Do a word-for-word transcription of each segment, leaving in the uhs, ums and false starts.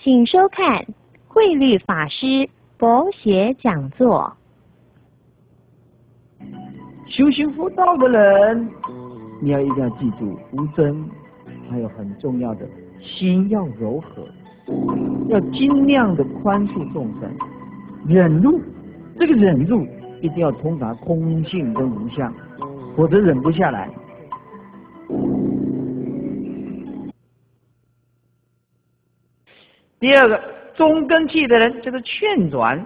请收看慧律法师佛学讲座。 修行佛道的人，你要一定要记住无争，还有很重要的心要柔和，要尽量的宽恕众生，忍辱。这个忍辱一定要通达空性跟无相，否则忍不下来。第二个中根器的人就是劝转。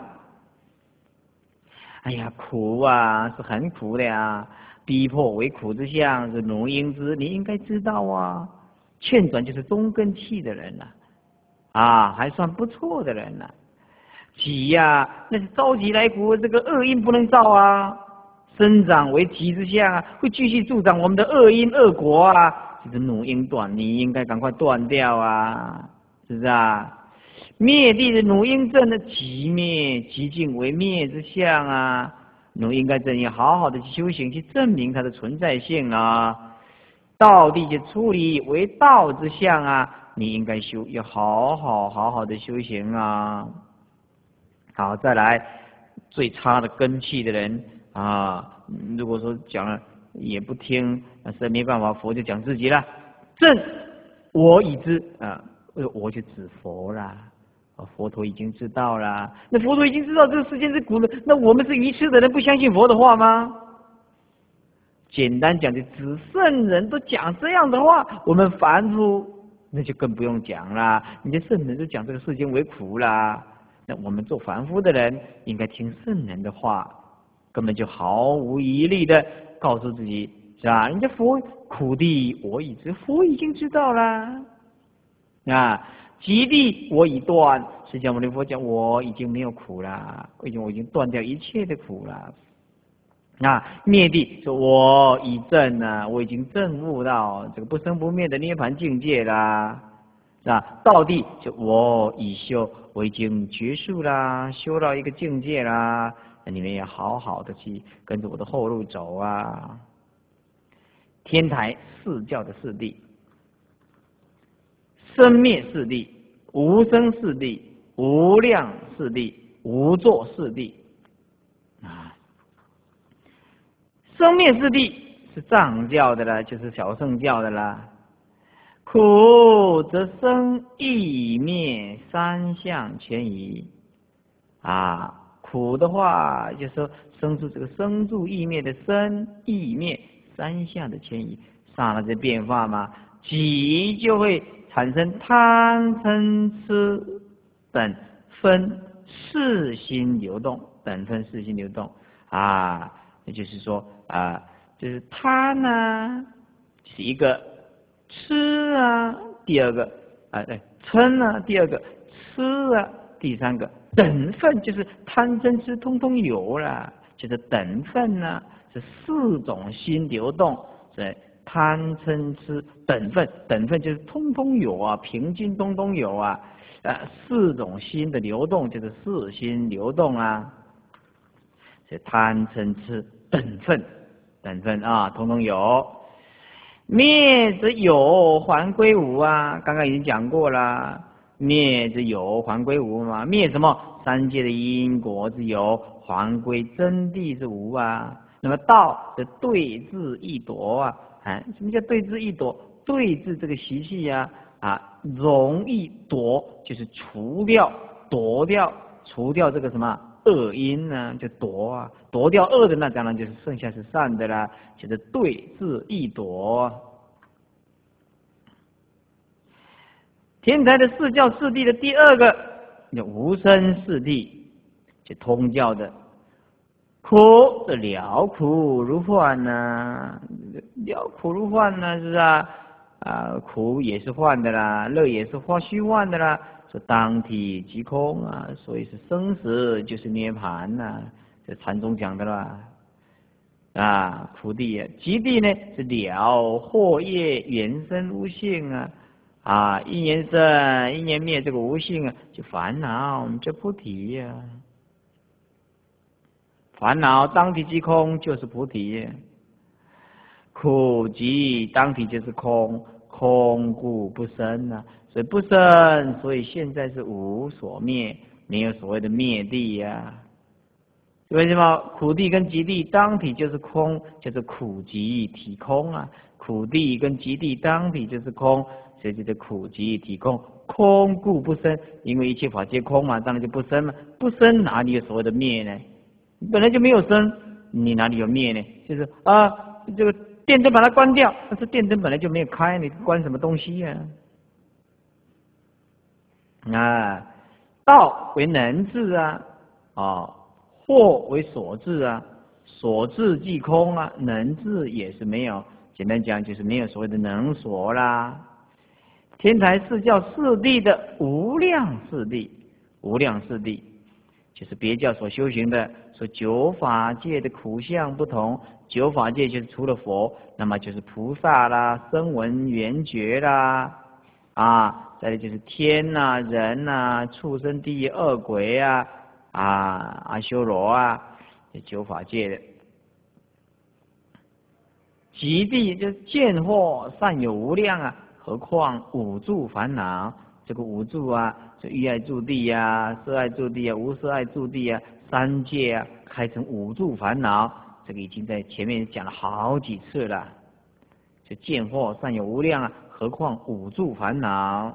哎呀，苦啊，是很苦的呀，逼迫为苦之相，是奴应之，你应该知道啊。劝转就是中根器的人了、啊，啊，还算不错的人了、啊。己呀、啊，那是着急来苦，这个恶因不能造啊，生长为己之相啊，会继续助长我们的恶因恶果啊，就是奴应断，你应该赶快断掉啊，是不是啊？灭地的奴应正的即灭，即境为灭之相啊，奴应该正要好好的去修行，去证明它的存在性啊。道地就处理为道之相啊，你应该修，要好好好好的修行啊。好，再来最差的根器的人啊，如果说讲了也不听，那是没办法，佛就讲自己了。正我已知啊，我就指佛啦。佛陀已经知道啦，那佛陀已经知道这个世间是苦的，那我们是愚痴的人，不相信佛的话吗？简单讲，就只圣人都讲这样的话，我们凡夫那就更不用讲啦。你的圣人都讲这个世间为苦啦，那我们做凡夫的人应该听圣人的话，根本就毫无疑虑的告诉自己，是吧？人家佛苦地我已知，佛已经知道啦。啊，极地我已断，释迦牟尼佛讲我已经没有苦了，我已经我已经断掉一切的苦了。啊，灭地说我已证啊，我已经证悟到这个不生不灭的涅槃境界啦。啊，道地就我已修，我已经结束啦，修到一个境界啦。那你们也好好的去跟着我的后路走啊。天台四教的四谛。生灭四谛、无生四谛、无量四谛、无作四谛啊。生灭四谛是藏教的啦，就是小乘教的啦。苦则生异灭三相全疑啊，苦的话就是说生出这个生住异灭的生异灭三相的迁移，上了这变化嘛，己就会产生贪嗔痴等分四心流动，等分四心流动啊，也就是说啊，就是贪啊，是一个痴啊，第二个啊，对，嗔啊，第二个痴啊，第三个等分就是贪嗔痴通通有了，就是等分呢、啊，是四种心流动，是。贪嗔痴等分，等分就是通通有啊，平均通通有啊，呃，四种心的流动就是四心流动啊，是贪嗔痴等分，等分啊，通通有。灭则有，还归无啊，刚刚已经讲过了，灭则有，还归无嘛，灭什么？三界的因果之有，还归真谛之无啊。那么道的对治易夺啊。哎，什么叫对治易夺？对治这个习气呀、啊，啊，容易夺，就是除掉、夺掉、除掉这个什么恶因呢、啊？就夺啊，夺掉恶的，那当然就是剩下是善的啦，就是对治易夺。天台的四教四谛的第二个叫无生四谛，就通教的。苦这了苦如幻呐、啊，了苦如幻呐、啊，是啊，啊苦也是幻的啦，乐也是化虚幻的啦，说当体即空啊，所以是生死就是涅槃呐、啊，这禅宗讲的啦。啊，苦地啊，极地呢是了惑业缘生无性啊，啊因缘生因缘灭这个无性啊，就烦恼这菩提呀、啊。烦恼当体即空就是菩提，苦即当体就是空，空故不生啊， 所以不生，所以现在是无所灭，没有所谓的灭地呀、啊。为什么苦地跟极地当体就是空，就是苦集体空啊？苦地跟极地当体就是空，所以就是苦集体空。空故不生，因为一切法皆空嘛，当然就不生嘛。不生哪里有所谓的灭呢？本来就没有生，你哪里有灭呢？就是啊，这个电灯把它关掉，但是电灯本来就没有开，你关什么东西呀、啊？啊，道为能治啊，啊，惑为所治啊，所治即空啊，能治也是没有。简单讲就是没有所谓的能所啦。天台是叫四谛的无量四谛，无量四谛就是别教所修行的，说九法界的苦相不同，九法界就是除了佛，那么就是菩萨啦、声闻缘觉啦，啊，再来就是天呐、啊、人呐、啊、畜生、地狱、恶鬼啊、啊阿修罗啊，这九法界的。极地就是见惑善有无量啊，何况五住烦恼？这个五住啊，这欲爱住地啊、色爱住地啊、无色爱住地啊，三界啊，开成五住烦恼。这个已经在前面讲了好几次了。就见惑善有无量啊，何况五住烦恼？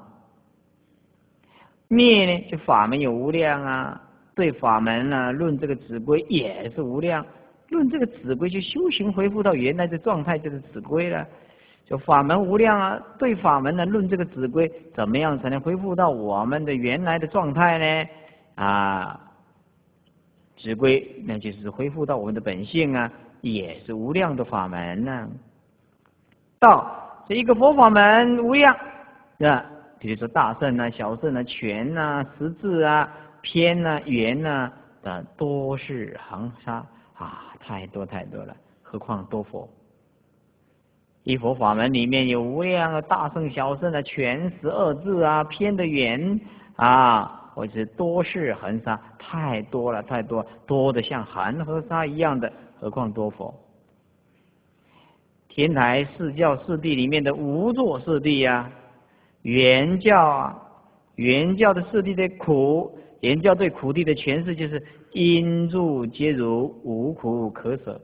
灭呢，就法门有无量啊，对法门啊，论这个止归也是无量。论这个止归，就修行恢复到原来的状态，就是止归了。就法门无量啊，对法门呢，论这个止归，怎么样才能恢复到我们的原来的状态呢？啊，止归那就是恢复到我们的本性啊，也是无量的法门呢、啊。道这一个佛法门无量，啊，比如说大圣啊、小圣啊、全啊、十字啊、偏啊、圆啊的多是恒沙。啊，太多太多了，何况多佛？一佛法门里面有无量的大圣、小圣的全十二字啊，偏的圆啊，或者是多是恒沙，太多了，太多，多的像恒河沙一样的，何况多佛？天台四教四谛里面的无作四谛呀，原教啊，原教的四谛的苦，原教对苦谛的诠释就是。因入皆如，无苦可舍。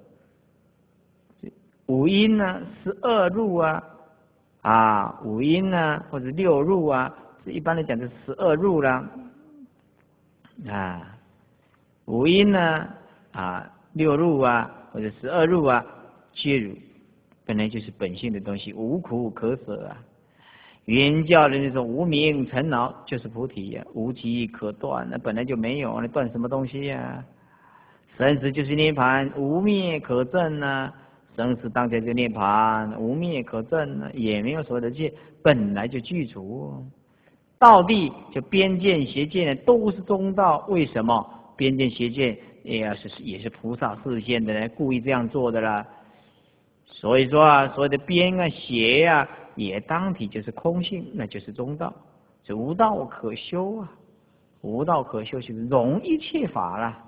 五因呢，十二入啊，啊，五因呢，或者六入啊，是一般来讲是十二入啦，啊，五因呢，啊，六入啊，或者十二入啊，皆如，本来就是本性的东西，无苦可舍啊。原教的那种无明尘恼就是菩提呀、啊，无极可断，那本来就没有，那断什么东西呀、啊？生死就是涅槃，无灭可证呢、啊。生死当下就涅槃，无灭可证呢、啊，也没有所谓的戒，本来就具足。道地就边见邪见都是中道，为什么？边见邪见也是也是菩萨示现的人故意这样做的啦。所以说啊，所谓的边啊邪啊。也当体就是空性，那就是中道，这无道可修啊，无道可修就是容一切法了。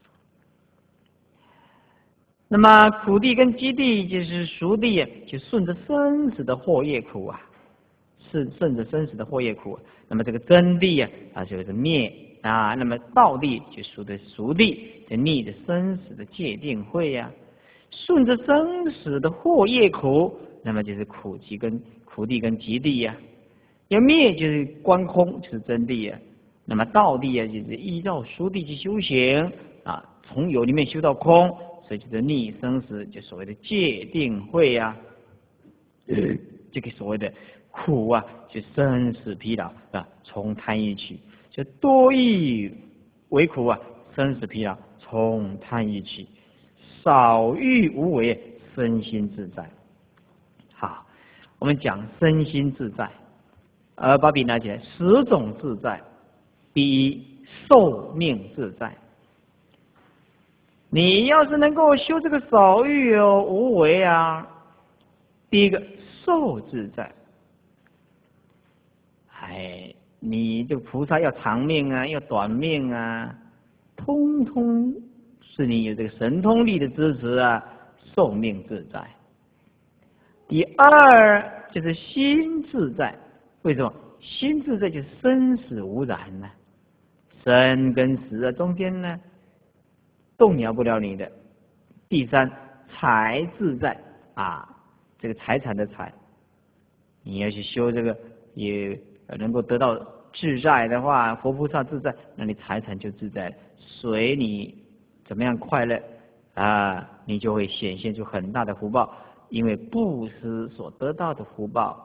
那么苦地跟极地就是熟地，就顺着生死的祸业苦啊，是顺着生死的祸业苦。那么这个真地啊，它就是灭啊。那么道地就属的熟地，就逆着生死的界定慧呀、啊，顺着生死的祸业苦。那么就是苦集跟苦地跟极地呀、啊，要灭就是观空，就是真地呀、啊。那么道地啊，就是依照熟地去修行啊，从有里面修到空，所以就是逆生死，就所谓的界定慧呀、啊。这个所谓的苦啊，就生死疲劳啊，从贪欲起，就多欲为苦啊，生死疲劳从贪欲起，少欲无为，身心自在。好，我们讲身心自在，而把笔拿起来，十种自在。第一，寿命自在。你要是能够修这个少欲哦、无为啊，第一个寿自在。哎，你这个菩萨要长命啊，要短命啊，通通是你有这个神通力的支持啊，寿命自在。第二就是心自在，为什么？ 心自在就是生死无染呢、啊，生跟死啊中间呢动摇不了你的。第三，财自在啊，这个财产的财，你要去修这个也能够得到自在的话，佛菩萨自在，那你财产就自在了，随你怎么样快乐啊，你就会显现出很大的福报，因为布施所得到的福报。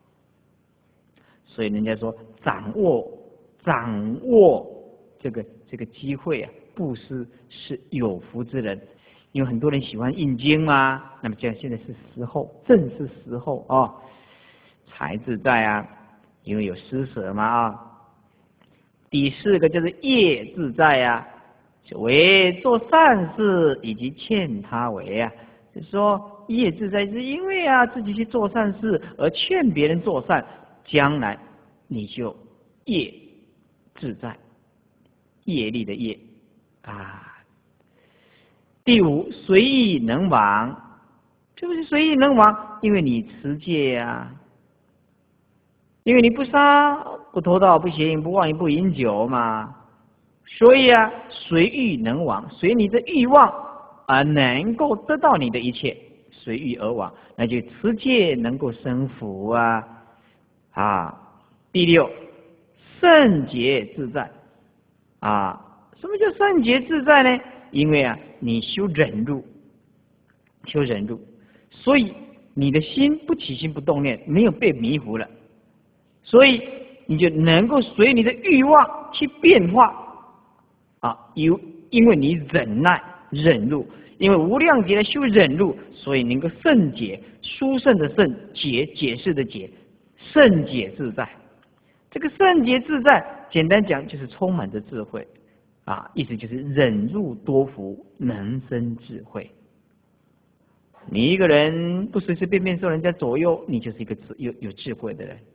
所以人家说掌握掌握这个这个机会啊，布施是有福之人。因为很多人喜欢印经嘛，那么这样现在是时候，正是时候啊、哦，财自在啊，因为有施舍嘛啊。第四个就是业自在啊，为做善事以及劝他为啊，就是说业自在是因为啊自己去做善事而劝别人做善，将来你就业自在，业力的业啊。第五，随意能往，是不是随意能往？因为你持戒呀、啊，因为你不杀、不偷盗、不邪淫、不妄语、不饮酒嘛，所以啊，随欲能往，随你的欲望而能够得到你的一切，随欲而往，那就持戒能够生福啊啊！第六，圣洁自在啊，什么叫圣洁自在呢？因为啊，你修忍辱，修忍辱，所以你的心不起心不动念，没有被迷糊了，所以你就能够随你的欲望去变化啊。有因为你忍耐忍辱，因为无量劫的修忍辱，所以能够圣解，殊胜的圣解，解释的解，圣解自在。这个圣洁自在，简单讲就是充满着智慧。啊，意思就是忍辱多福，能生智慧。你一个人不随随便便受人家左右，你就是一个有有智慧的人。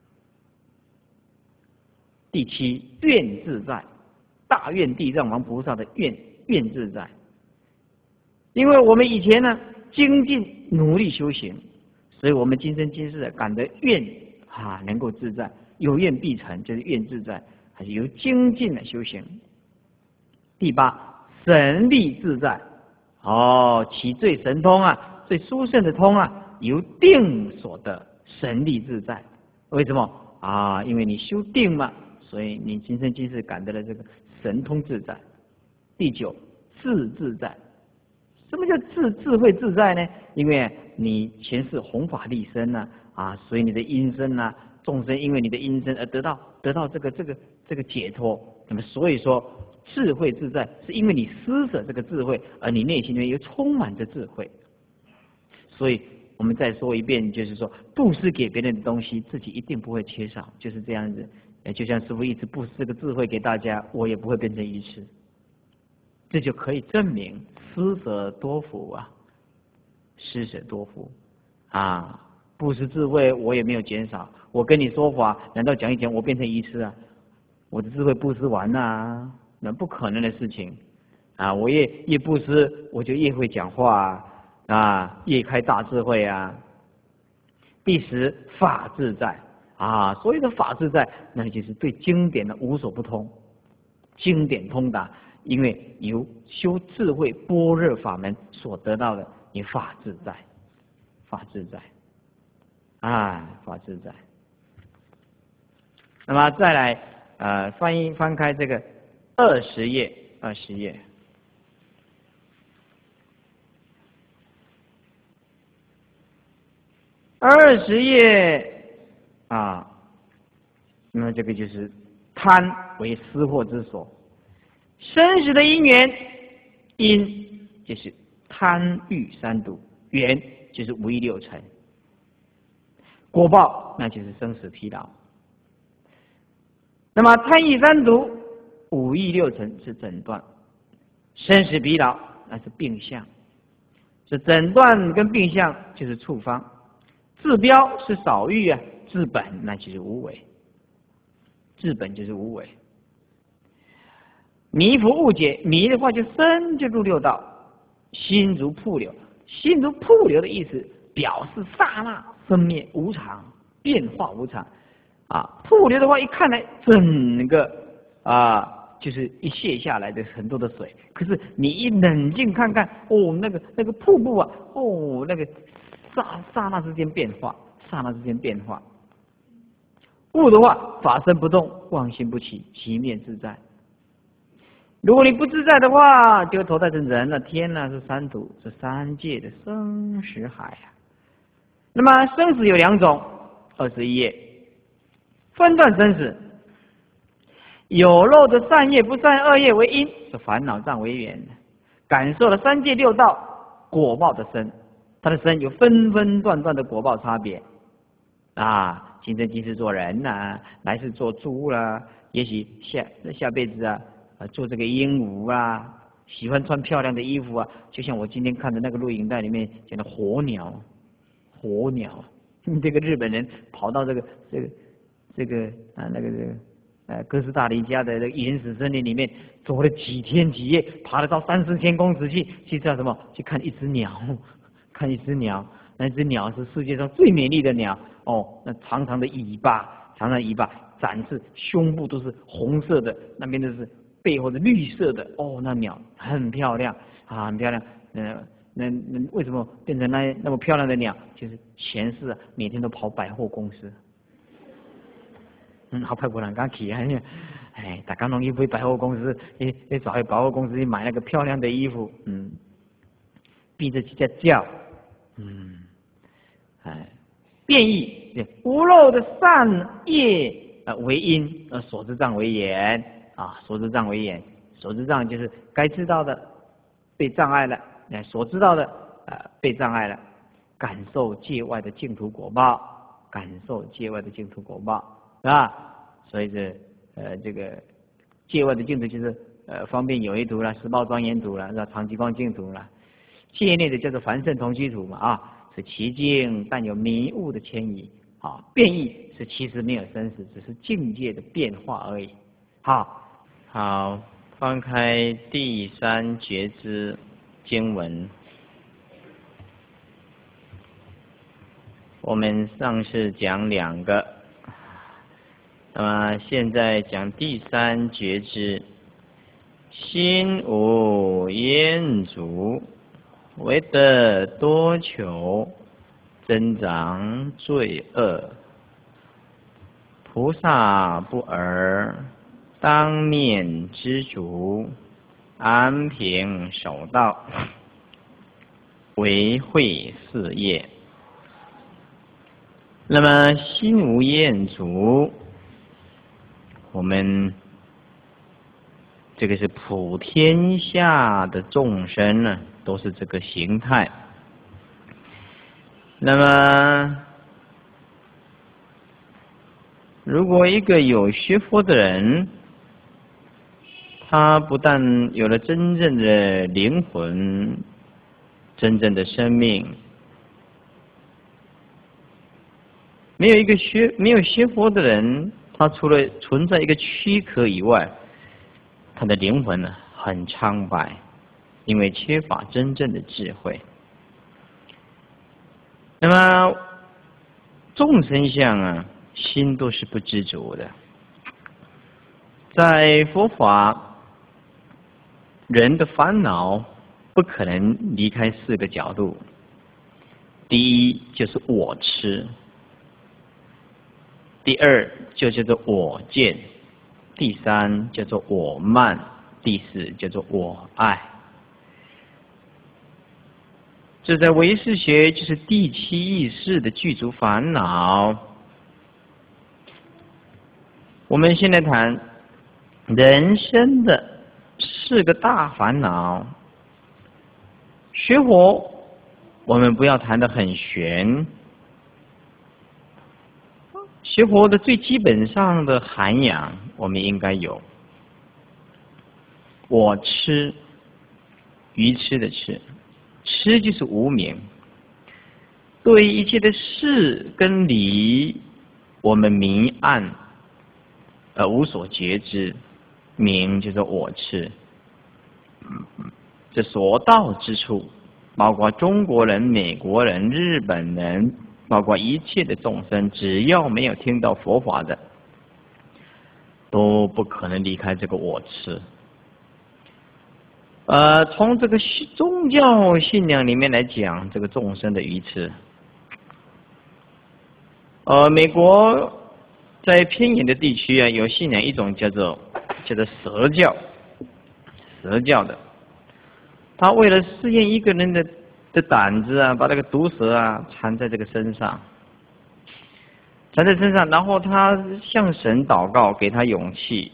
第七，愿自在，大愿地藏王菩萨的愿愿自在。因为我们以前呢精进努力修行，所以我们今生今世感得愿啊能够自在，有愿必成，就是愿自在，还是由精进来修行。第八，神力自在，哦，其最神通啊，最殊胜的通啊，由定所得，神力自在。为什么啊？因为你修定嘛，所以你今生今世感得了这个神通自在。第九，智自在。什么叫智智慧自在呢？因为你前世弘法利生呢、啊，啊，所以你的因身呢、啊，众生因为你的因身而得到得到这个这个这个解脱。那么所以说。智慧自在，是因为你施舍这个智慧，而你内心里面又充满着智慧。所以我们再说一遍，就是说布施给别人的东西，自己一定不会缺少，就是这样子。就像师父一直布施这个智慧给大家，我也不会变成愚痴。这就可以证明施舍多福啊，施舍多福啊，布施智慧我也没有减少。我跟你说法，难道讲一讲我变成愚痴啊？我的智慧布施完啊。那不可能的事情啊！我越越布施，我就越会讲话啊，啊越开大智慧啊。第十，法自在啊，所有的法自在，那就是对经典的无所不通，经典通达，因为由修智慧般若法门所得到的，你法自在，法自在，啊，法自在。那么再来，呃，翻译翻开这个。二十页，二十页，二十页啊，那么这个就是贪为私祸之所，生死的因缘，因就是贪欲三毒，缘就是五欲六尘，果报那就是生死疲劳。那么贪欲三毒。五欲六尘是诊断，生死疲劳那是病相，是诊断跟病相就是处方，治标是少欲啊，治本那就是无为，治本就是无为。迷伏误解，迷的话就身就入六道，心如瀑流，心如瀑流的意思表示刹那生灭无常，变化无常啊，瀑流的话，一看来整个啊，就是一泻下来的很多的水。可是你一冷静看看，哦，那个那个瀑布啊，哦，那个刹刹那之间变化，刹那之间变化。物的话，法身不动，妄心不起，其面自在。如果你不自在的话，就投胎成人了。天呢是三土，是三界的生死海啊。那么生死有两种，二十一页分段生死，有漏的善业、不善恶业为因，是烦恼障为缘，感受了三界六道果报的生，他的生有分分段段的果报差别啊。今生今世做人呐、啊，来世做猪啦、啊，也许下下辈子啊，做这个鹦鹉啊，喜欢穿漂亮的衣服啊，就像我今天看的那个录影带里面讲的火鸟，火鸟，这个日本人跑到这个这个这个啊那个这个呃哥斯达黎加的这个原始森林里面，走了几天几夜，爬了到三四千公尺去，去叫什么？去看一只鸟，看一只鸟，那只鸟是世界上最美丽的鸟。哦，那长长的尾巴，长长的尾巴展示，胸部都是红色的，那边都是背后的绿色的。哦，那鸟很漂亮啊，很漂亮。嗯、呃，那那为什么变成那那么漂亮的鸟？就是前世啊，每天都跑百货公司。嗯，好派不人家去啊！哎，大家容易去百货公司，去去找去百货公司去买那个漂亮的衣服。嗯，逼着去叫，嗯，哎。变异无漏的善业呃为因，呃所知障为缘啊，所知障为缘，所知障就是该知道的被障碍了，哎，所知道的呃被障碍了，感受界外的净土果报，感受界外的净土果报，是吧？所以这呃这个界外的净土就是呃方便有为土啦、十报庄严土啦、是吧？常寂光净土啦，界内的叫做凡圣同居土嘛啊。是其境但有迷雾的迁移，啊，变异是其实没有生死，只是境界的变化而已。好， 好，翻开第三觉支经文，我们上次讲两个，那么现在讲第三觉支，心无厌足。为得多求，增长罪恶。菩萨不尔，当面知足，安平守道，为慧事业。那么心无厌足，我们这个是普天下的众生呢。都是这个形态。那么，如果一个有学佛的人，他不但有了真正的灵魂、真正的生命，没有一个学没有学佛的人，他除了存在一个躯壳以外，他的灵魂呢很苍白。因为缺乏真正的智慧，那么众生相啊，心都是不知足的。在佛法，人的烦恼不可能离开四个角度。第一就是我痴，第二就叫做我见，第三叫做我慢，第四叫做我爱。这在唯识学就是第七意识的具足烦恼。我们现在谈人生的四个大烦恼。学佛，我们不要谈得很玄。学佛的最基本上的涵养，我们应该有。我痴，愚痴的痴。痴就是无明，对一切的事跟理，我们明暗而无所觉知，明就是我痴。这所到之处，包括中国人、美国人、日本人，包括一切的众生，只要没有听到佛法的， 都不可能离开这个我执。呃，从这个宗教信仰里面来讲，这个众生的愚痴。呃，美国在偏远的地区啊，有信仰一种叫做叫做蛇教，蛇教的，他为了试验一个人的的胆子啊，把那个毒蛇啊缠在这个身上，缠在身上，然后他向神祷告，给他勇气，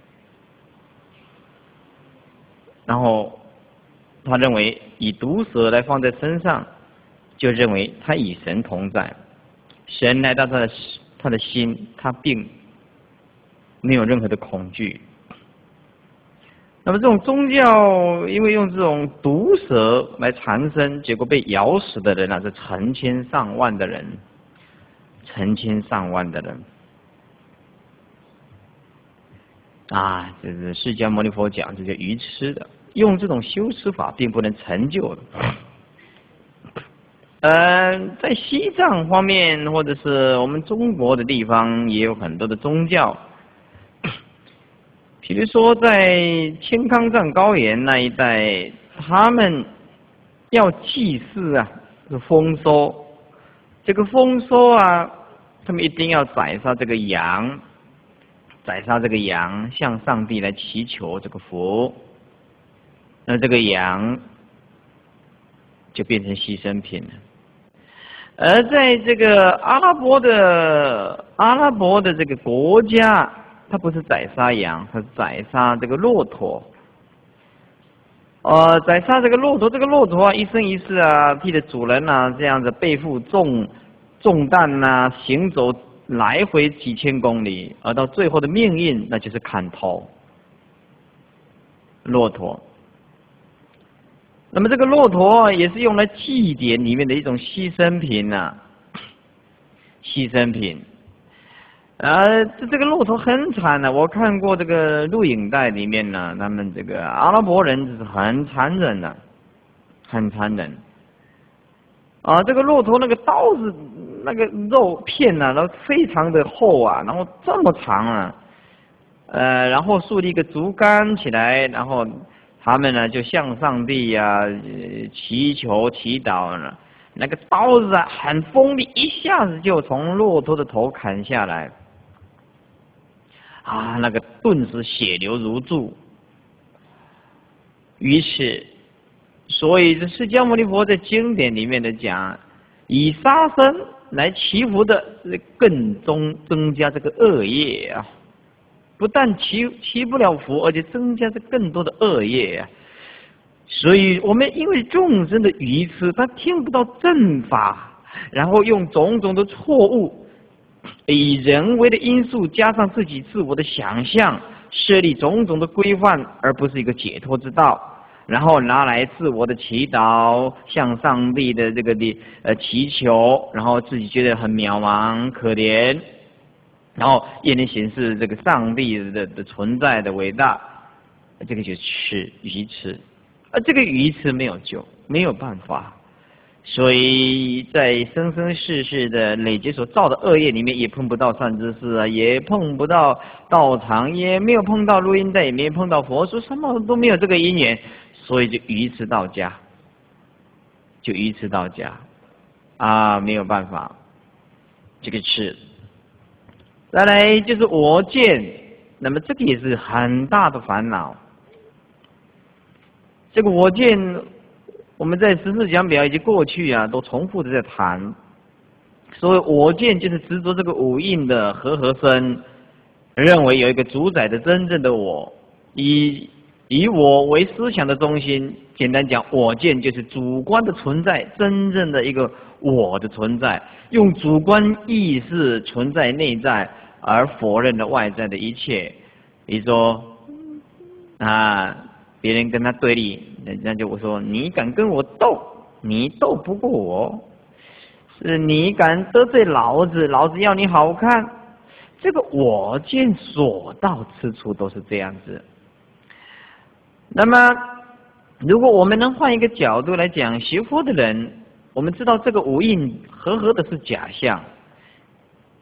然后他认为以毒蛇来放在身上，就认为他与神同在。神来到他的他的心，他并没有任何的恐惧。那么这种宗教，因为用这种毒蛇来缠身，结果被咬死的人啊，是成千上万的人，成千上万的人。啊，这是释迦牟尼佛讲，这叫愚痴的，用这种修持法并不能成就的。呃，在西藏方面，或者是我们中国的地方，也有很多的宗教。比如说，在青康藏高原那一带，他们要祭祀啊，是丰收。这个丰收啊，他们一定要宰杀这个羊，宰杀这个羊，向上帝来祈求这个福。那这个羊就变成牺牲品了。而在这个阿拉伯的阿拉伯的这个国家，它不是宰杀羊，它是宰杀这个骆驼。呃，宰杀这个骆驼，这个骆驼啊，一生一世啊，替着主人啊，这样子背负重重担呐，行走来回几千公里，而到最后的命运，那就是砍头。骆驼。那么这个骆驼也是用来祭典里面的一种牺牲品呐、啊，牺牲品。呃，这这个骆驼很惨的、啊，我看过这个录影带里面呢，他们这个阿拉伯人是很残忍的，很残忍。啊，这个骆驼那个刀子那个肉片呐、啊，然后非常的厚啊，然后这么长啊，呃，然后竖立一个竹竿起来，然后。他们呢就向上帝呀、啊、祈求祈祷呢，那个刀子啊很锋利，一下子就从骆驼的头砍下来，啊，那个顿时血流如注。于是，所以这释迦牟尼佛在经典里面的讲，以杀生来祈福的，更增增加这个恶业啊。不但祈祈不了福，而且增加着更多的恶业啊！所以我们因为众生的愚痴，他听不到正法，然后用种种的错误，以人为的因素加上自己自我的想象，设立种种的规范，而不是一个解脱之道，然后拿来自我的祈祷，向上帝的这个的呃祈求，然后自己觉得很渺茫可怜。然后也能显示这个上帝的的存在的伟大，这个就是愚痴，而这个愚痴没有救，没有办法，所以在生生世世的累积所造的恶业里面，也碰不到善知识啊，也碰不到道场，也没有碰到录音带，也没有碰到佛说，什么都没有这个因缘，所以就愚痴到家，就愚痴到家啊，没有办法，这个是。再来就是我见，那么这个也是很大的烦恼。这个我见，我们在十四讲表以及过去啊，都重复的在谈。所谓我见，就是执着这个五蕴的和合身，认为有一个主宰的真正的我，以以我为思想的中心。简单讲，我见就是主观的存在，真正的一个我的存在，用主观意识存在内在。而否认了外在的一切，比如说啊，别人跟他对立，人家就会说你敢跟我斗，你斗不过我；是你敢得罪老子，老子要你好看。这个我见所到之处都是这样子。那么，如果我们能换一个角度来讲，学佛的人，我们知道这个五蕴和合的是假象。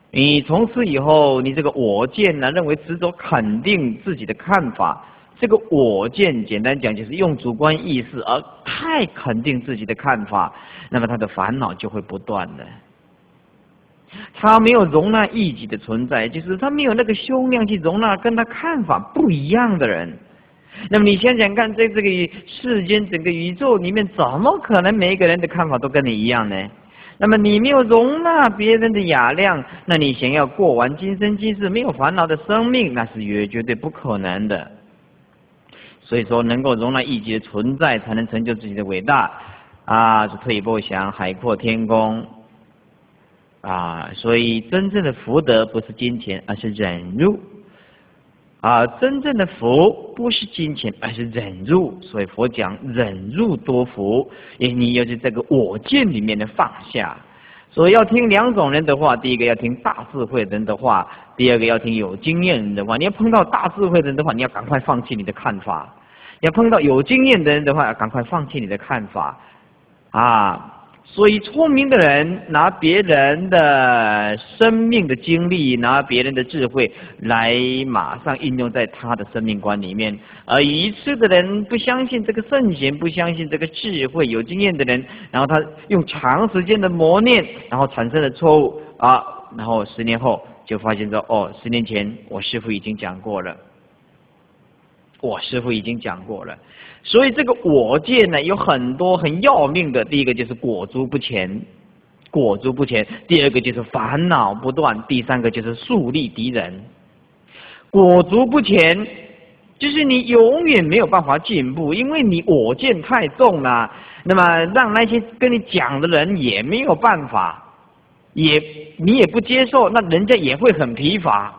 你从此以后，你这个我见呢，认为执着肯定自己的看法，这个我见简单讲就是用主观意识而太肯定自己的看法，那么他的烦恼就会不断的。他没有容纳异己的存在，就是他没有那个胸量去容纳跟他看法不一样的人。那么你想想看，在这个世间整个宇宙里面，怎么可能每一个人的看法都跟你一样呢？那么你没有容纳别人的雅量，那你想要过完今生今世没有烦恼的生命，那是绝绝对不可能的。所以说，能够容纳异己的存在，才能成就自己的伟大啊！是退一步想，海阔天空啊！所以真正的福德不是金钱，而是忍辱啊！真正的福不是金钱，而是忍辱。所以佛讲忍辱多福，因为你要在这个我见里面的放下。所以要听两种人的话，第一个要听大智慧人的话，第二个要听有经验人的话。你要碰到大智慧人的话，你要赶快放弃你的看法；要碰到有经验的人的话，要赶快放弃你的看法啊！所以聪明的人拿别人的生命的经历，拿别人的智慧来马上应用在他的生命观里面，而愚痴的人不相信这个圣贤，不相信这个智慧，有经验的人，然后他用长时间的磨练，然后产生了错误啊，然后十年后就发现说，哦，十年前我师父已经讲过了。我师父已经讲过了，所以这个我见呢有很多很要命的。第一个就是裹足不前，裹足不前；第二个就是烦恼不断；第三个就是树立敌人。裹足不前，就是你永远没有办法进步，因为你我见太重了。那么让那些跟你讲的人也没有办法，也你也不接受，那人家也会很疲乏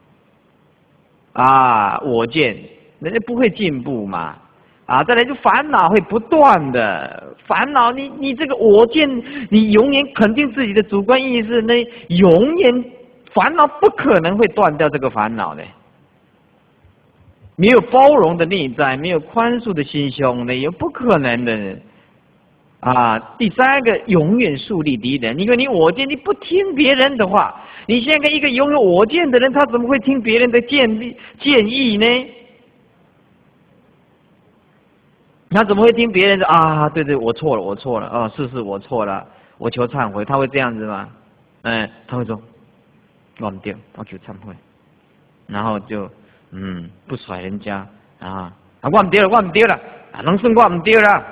啊！我见。人家不会进步嘛，啊，再来就烦恼会不断的烦恼，你你这个我见，你永远肯定自己的主观意识，那永远烦恼不可能会断掉这个烦恼的，没有包容的内在，没有宽恕的心胸的，也不可能的啊。第三个，永远树立敌人，因为你我见，你不听别人的话，你现在一个拥有我见的人，他怎么会听别人的建议建议呢？他怎么会听别人的啊？对对，我错了，我错了，哦，是是，我错了，我求忏悔。他会这样子吗？嗯，他会说，我唔对，我求忏悔，然后就嗯不甩人家啊啊，我唔对了，我唔对了，啊，能顺我唔对了。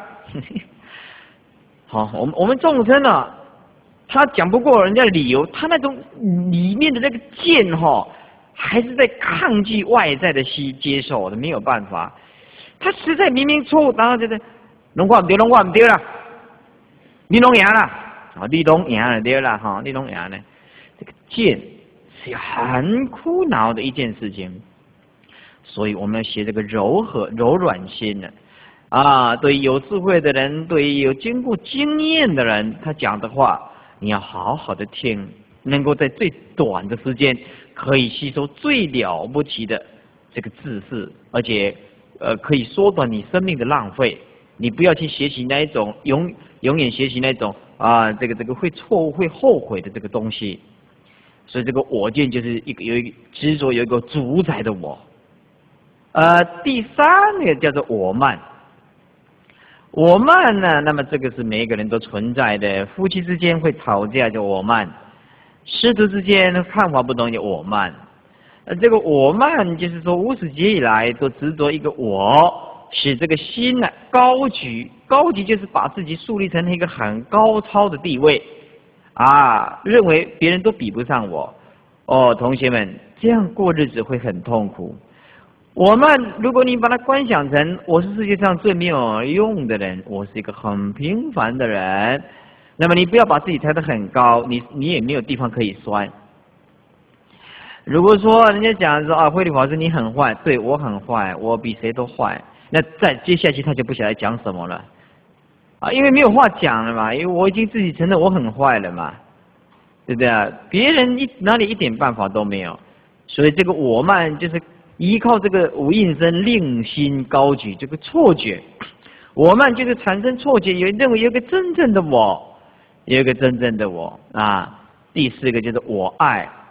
好，我们我们众生啊，他讲不过人家的理由，他那种里面的那个剑哈，还是在抗拒外在的西接受的，没有办法。他实在明明错误，然后就是，拢我唔对，拢我唔对啦，你拢赢啦，啊，你拢赢了对啦，哈，你拢赢了。这个剑是很苦恼的一件事情，所以我们要学这个柔和、柔软心的啊。对于有智慧的人，对于有经过经验的人，他讲的话，你要好好的听，能够在最短的时间可以吸收最了不起的这个知识，而且。呃，可以缩短你生命的浪费。你不要去学习那一种永永远学习那种啊，这个这个会错误、会后悔的这个东西。所以这个我见就是一个有一个执着，有一个主宰的我。呃，第三个叫做我慢。我慢呢，那么这个是每一个人都存在的。夫妻之间会吵架叫我慢，师徒之间看法不同叫我慢。呃，这个我慢就是说，无始劫以来都执着一个我，使这个心呢、啊、高举，高举就是把自己树立成一个很高超的地位，啊，认为别人都比不上我。哦，同学们，这样过日子会很痛苦。我慢，如果你把它观想成我是世界上最没有用的人，我是一个很平凡的人，那么你不要把自己抬得很高，你你也没有地方可以摔。如果说人家讲说啊，慧理法师你很坏，对我很坏，我比谁都坏，那再接下去他就不晓得讲什么了，啊，因为没有话讲了嘛，因为我已经自己承认我很坏了嘛，对不对啊？别人一哪里一点办法都没有，所以这个我慢就是依靠这个无应声令心高举这个错觉，我慢就是产生错觉，有认为有一个真正的我，有一个真正的我啊。第四个就是我爱。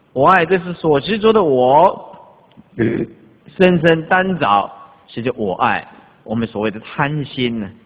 我爱这是所执着的我，深深单着，是叫我爱。我们所谓的贪心呢，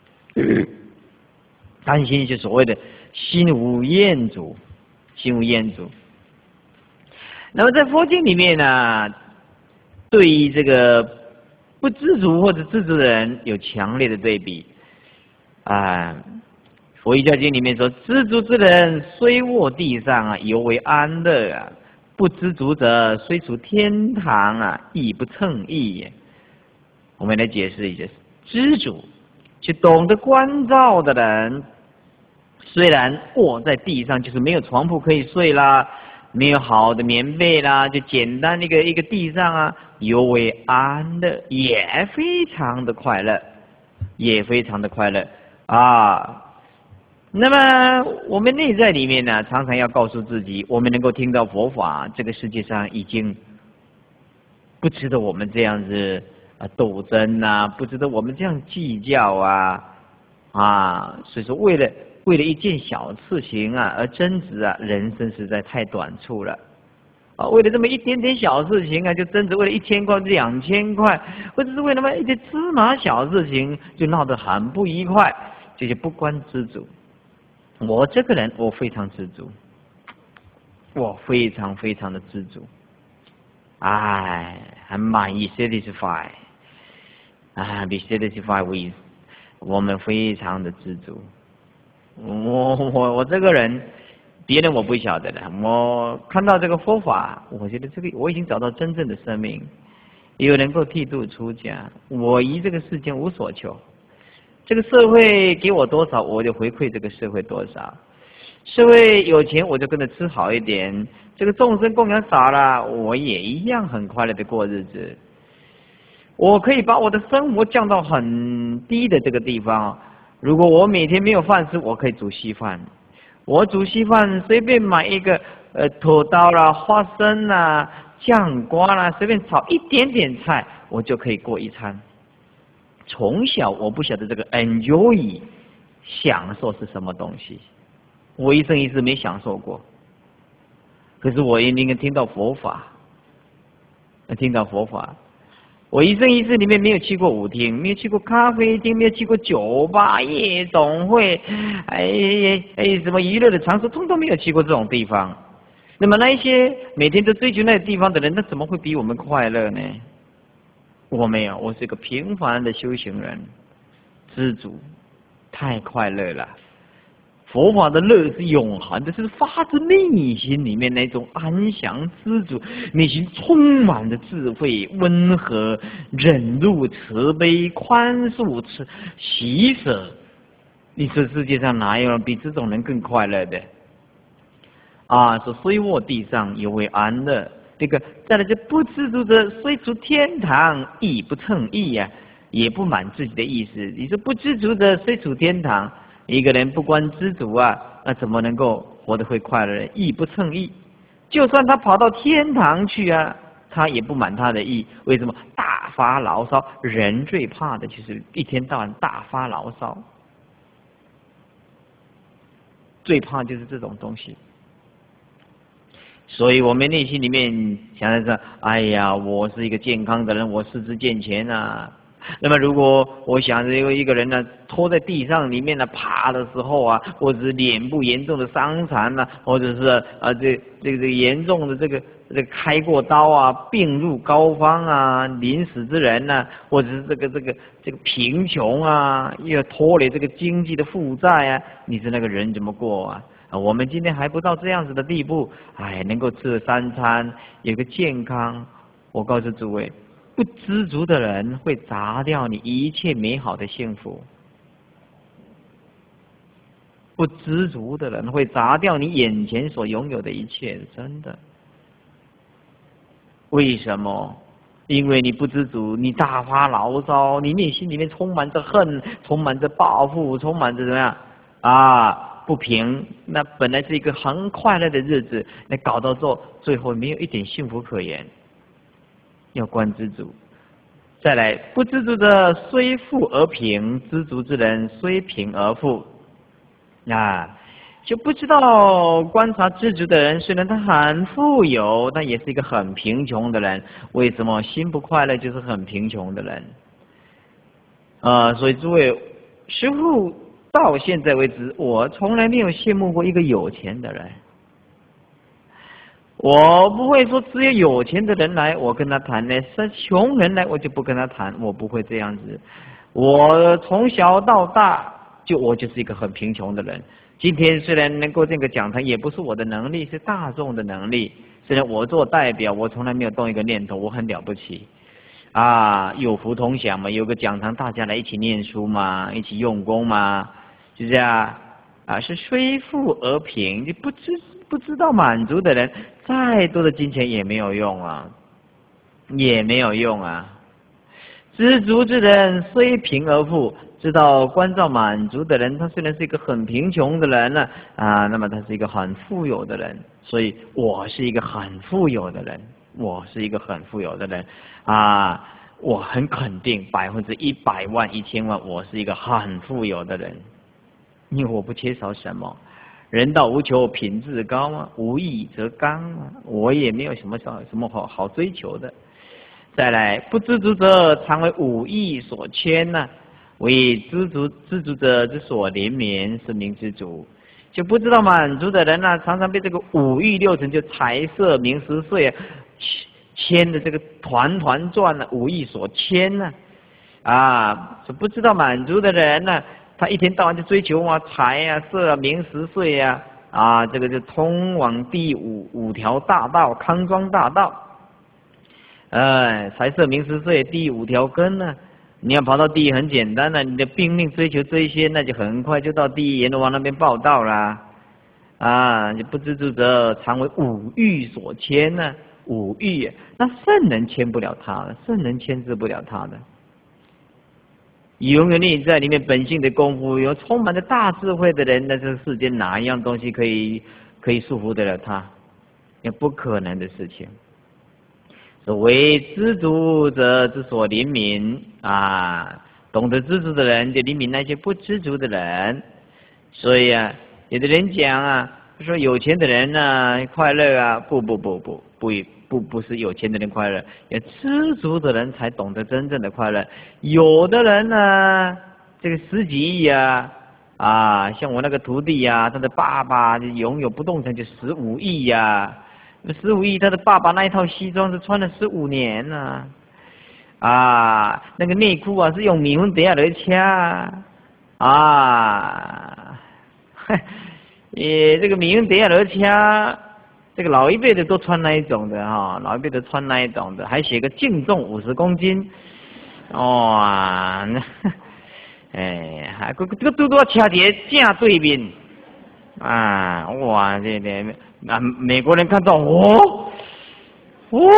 贪心就所谓的心无厌足，心无厌足。那么在佛经里面呢，对于这个不知足或者知足的人有强烈的对比啊。佛遗教经里面说，知足之人虽卧地上啊，犹为安乐啊；不知足者，虽处天堂啊，亦不称意。我们来解释一下，知足，去懂得关照的人，虽然卧在地上，就是没有床铺可以睡啦，没有好的棉被啦，就简单一个一个地上啊，犹为安乐，也非常的快乐，也非常的快乐啊。那么我们内在里面呢，常常要告诉自己，我们能够听到佛法，这个世界上已经不值得我们这样子啊斗争啊，不值得我们这样计较啊啊！所以说，为了为了一件小事情啊而争执啊，人生实在太短促了啊！为了这么一点点小事情啊，就争执，为了一千块、两千块，或者是为了那么一点芝麻小事情，就闹得很不愉快，这些不关知足。我这个人，我非常知足，我非常非常的知足，哎，很满意 ，satisfied， 啊 ，be satisfied with， 我们非常的知足。我我我这个人，别人我不晓得的，我看到这个佛法，我觉得这个我已经找到真正的生命，有能够剃度出家，我于这个世间无所求。这个社会给我多少，我就回馈这个社会多少。社会有钱，我就跟着吃好一点。这个众生供养少了，我也一样很快乐的过日子。我可以把我的生活降到很低的这个地方。如果我每天没有饭吃，我可以煮稀饭。我煮稀饭随便买一个呃土豆啦、花生啦、酱瓜啦，随便炒一点点菜，我就可以过一餐。从小我不晓得这个 enjoy 享受是什么东西，我一生一世没享受过。可是我应该听到佛法，听到佛法，我一生一世里面没有去过舞厅，没有去过咖啡厅，没有去过酒吧、夜总会，哎哎什么娱乐的场所，通通没有去过这种地方。那么那一些每天都追求那个地方的人，那怎么会比我们快乐呢？我没有，我是一个平凡的修行人，知足，太快乐了。佛法的乐是永恒的，是发自内心里面那种安详知足，内心充满着智慧、温和、忍辱、慈悲、宽恕、喜舍。你说世界上哪有人比这种人更快乐的？啊，说虽卧地上，犹为安乐。这个再来，这不知足者，虽处天堂，亦不称意呀、啊，也不满自己的意思。你说不知足者，虽处天堂，一个人不关知足啊，那怎么能够活得会快乐呢？亦不称意，就算他跑到天堂去啊，他也不满他的意。为什么？大发牢骚。人最怕的就是一天到晚大发牢骚，最怕就是这种东西。所以我们内心里面想的是，哎呀，我是一个健康的人，我四肢健全啊。那么如果我想着有一个人呢，拖在地上里面呢，爬的时候啊，或者是脸部严重的伤残呐、啊，或者是啊这这个这个严重的这个这个开过刀啊，病入膏肓啊，临死之人呐、啊，或者是这个这个这个贫穷啊，又要拖累这个经济的负债啊，你说那个人怎么过啊？啊，我们今天还不到这样子的地步，哎，能够吃三餐，有个健康。我告诉诸位，不知足的人会砸掉你一切美好的幸福，不知足的人会砸掉你眼前所拥有的一切，真的。为什么？因为你不知足，你大发牢骚，你内心里面充满着恨，充满着报复，充满着怎么样啊？不平，那本来是一个很快乐的日子，那搞到做最后没有一点幸福可言。要观知足，再来不知足者虽富而贫，知足之人虽贫而富。啊， 就不知道观察知足的人，虽然他很富有，但也是一个很贫穷的人。为什么心不快乐就是很贫穷的人？啊，所以诸位，师父到现在为止，我从来没有羡慕过一个有钱的人。我不会说只有有钱的人来我跟他谈呢，是穷人来我就不跟他谈，我不会这样子。我从小到大就我就是一个很贫穷的人。今天虽然能够这个讲堂，也不是我的能力，是大众的能力。虽然我做代表，我从来没有动一个念头，我很了不起啊！有福同享嘛，有个讲堂，大家来一起念书嘛，一起用功嘛，就这样啊，是虽富而贫，你不知不知道满足的人，再多的金钱也没有用啊，也没有用啊。知足之人虽贫而富，知道关照满足的人，他虽然是一个很贫穷的人呢，啊，那么他是一个很富有的人。所以我是一个很富有的人，我是一个很富有的人，啊，我很肯定百分之一百万、一千万，我是一个很富有的人，因为我不缺少什么。人道无求，品质高嘛，无益则刚嘛，我也没有什么什么好好追求的。再来，不知足者常为五欲所牵呢、啊，为知足知足者之所怜悯，是名知足。就不知道满足的人呢、啊，常常被这个五欲六尘，就财色名食睡啊，牵的这个团团转呢、啊，五欲所牵呢、啊，啊，就不知道满足的人呢、啊，他一天到晚就追求啊财啊色啊名食睡啊，啊，这个就通往第五五条大道康庄大道。哎，财色名食睡第五条根呢、啊，你要跑到第一很简单了、啊，你的拼命追求这一些，那就很快就到第一阎罗王那边报道啦。啊，你不知足者常为五欲所牵呢、啊，五欲，那圣人牵不了他的，圣人牵制不了他的。永远你在里面本性的功夫，有充满着大智慧的人，那这世间哪一样东西可以可以束缚得了他？也不可能的事情。为知足者之所怜悯啊，懂得知足的人就怜悯那些不知足的人。所以啊，有的人讲啊，说有钱的人呢、啊、快乐啊，不不不不不不不是有钱的人快乐，要知足的人才懂得真正的快乐。有的人呢，这个十几亿啊啊，像我那个徒弟呀、啊，他的爸爸拥有不动产就十五亿呀。十五亿，他的爸爸那一套西装是穿了十五年呢、啊，啊，那个内裤啊是用米粉底下来掐，啊，也这个米粉底下来掐，这个老一辈的都穿那一种的哈、哦，老一辈的穿那一种的，还写个净重五十公斤，哇，哎，还这个这个都要掐起正对面，啊，哇，这这。啊，美国人看到哦，哦，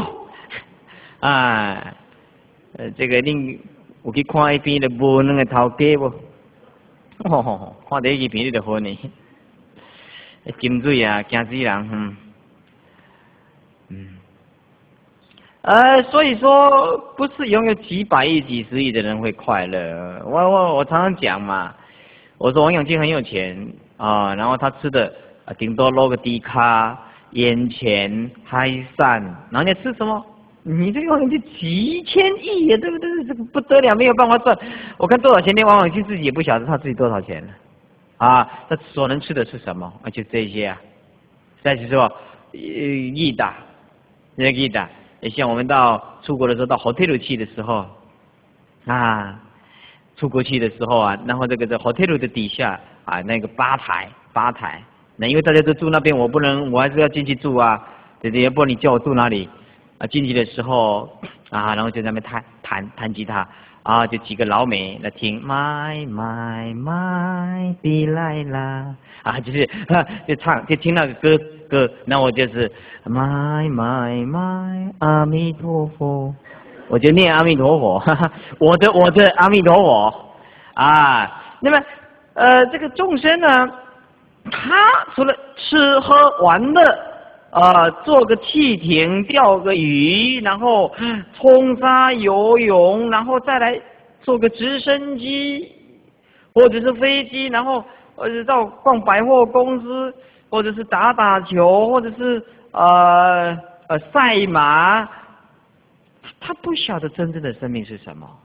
啊，呃，这个恁有去看那边的无两个头家不？哦，看到那边你就好呢，金水啊，惊死人，嗯，嗯，呃，所以说不是拥有几百亿、几十亿的人会快乐。我我我常常讲嘛，我说王永庆很有钱啊，然后他吃的。啊，顶多捞个低咖、烟钱、嗨散，然后你吃什么？你这个就几千亿呀，对不对？这个不得了，没有办法赚。我看多少钱，连王永庆自己也不晓得他自己多少钱了。啊，他所能吃的是什么？啊，就这些啊。再就是说，呃，益达，那个益达，也像我们到出国的时候，到 hotel 去的时候，啊，出国去的时候啊，然后这个在 hotel 的底下啊，那个吧台，吧台。那因为大家都住那边，我不能，我还是要进去住啊，对不对？要不然你叫我住哪里？啊，进去的时候啊，然后就在那边弹弹弹吉他啊，就几个老美来听 My My My Delilah 啊，就是啊就唱就听那个歌歌，那我就是 My My My 阿弥陀佛，我就念阿弥陀佛，哈哈，我的我的阿弥陀佛啊。那么呃，这个众生呢？他除了吃喝玩乐，呃，坐个汽艇、钓个鱼，然后冲沙游泳，然后再来坐个直升机或者是飞机，然后或者是到逛百货公司，或者是打打球，或者是呃呃赛马，他不晓得真正的生命是什么，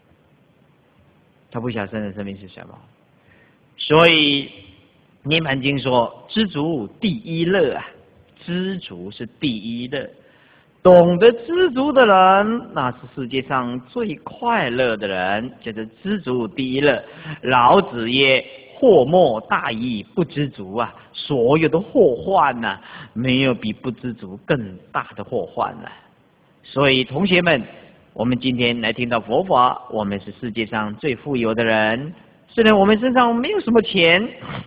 他不晓得真正的生命是什么。所以《涅盘经》说：“知足第一乐啊，知足是第一乐。懂得知足的人，那是世界上最快乐的人，叫做知足第一乐。老子曰：祸莫大于不知足啊！所有的祸患呐、啊，没有比不知足更大的祸患了、啊。所以，同学们，我们今天来听到佛法，我们是世界上最富有的人。虽然我们身上没有什么钱，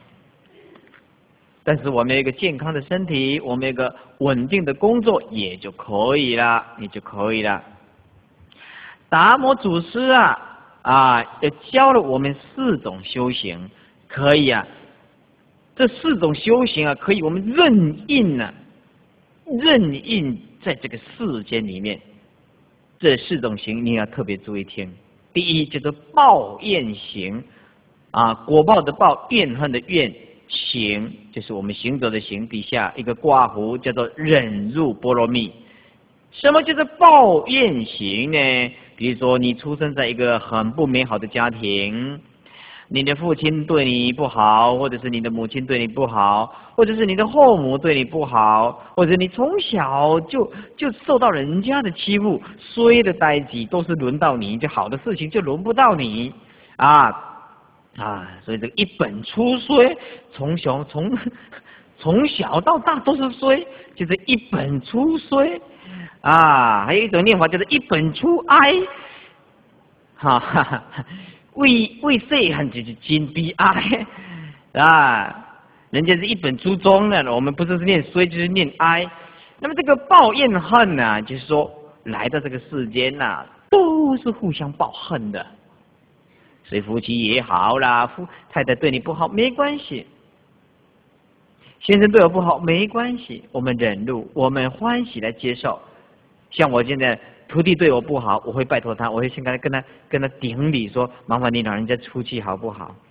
但是我们有一个健康的身体，我们有一个稳定的工作，也就可以了，也就可以了。达摩祖师啊啊，也教了我们四种修行，可以啊。这四种修行啊，可以我们任印啊，任印在这个世间里面。这四种行你要特别注意听。第一叫做报怨行啊，果报的报，怨恨的怨。行就是我们行走的行，底下一个括弧叫做忍辱波罗蜜。什么叫做报怨行呢？比如说你出生在一个很不美好的家庭，你的父亲对你不好，或者是你的母亲对你不好，或者是你的后母对你不好，或者你从小就就受到人家的欺负，衰的代际都是轮到你，就好的事情就轮不到你啊。啊，所以这个一本初衰，从小从从小到大都是衰，就是一本初衰啊。还有一种念法就是一本初哀，哈哈哈，为为细汉就是真悲哀啊。人家是一本初中的，我们不是念衰就是念哀。那么这个报怨恨呢、啊，就是说来到这个世间呐、啊，都是互相报恨的。所以夫妻也好啦，夫太太对你不好没关系，先生对我不好没关系，我们忍辱，我们欢喜来接受。像我现在徒弟对我不好，我会拜托他，我会先跟他跟他跟他顶礼说，麻烦你老人家出气好不好？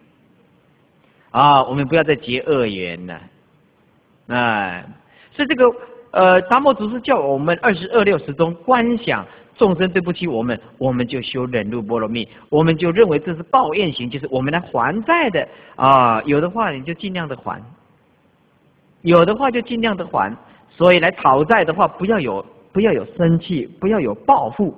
啊，我们不要再结恶缘了。啊，所以这个呃，达摩祖师叫我们二十二六时中观想。众生对不起我们，我们就修忍辱波罗蜜，我们就认为这是报怨行，就是我们来还债的啊。有的话你就尽量的还，有的话就尽量的还。所以来讨债的话，不要有不要有生气，不要有报复。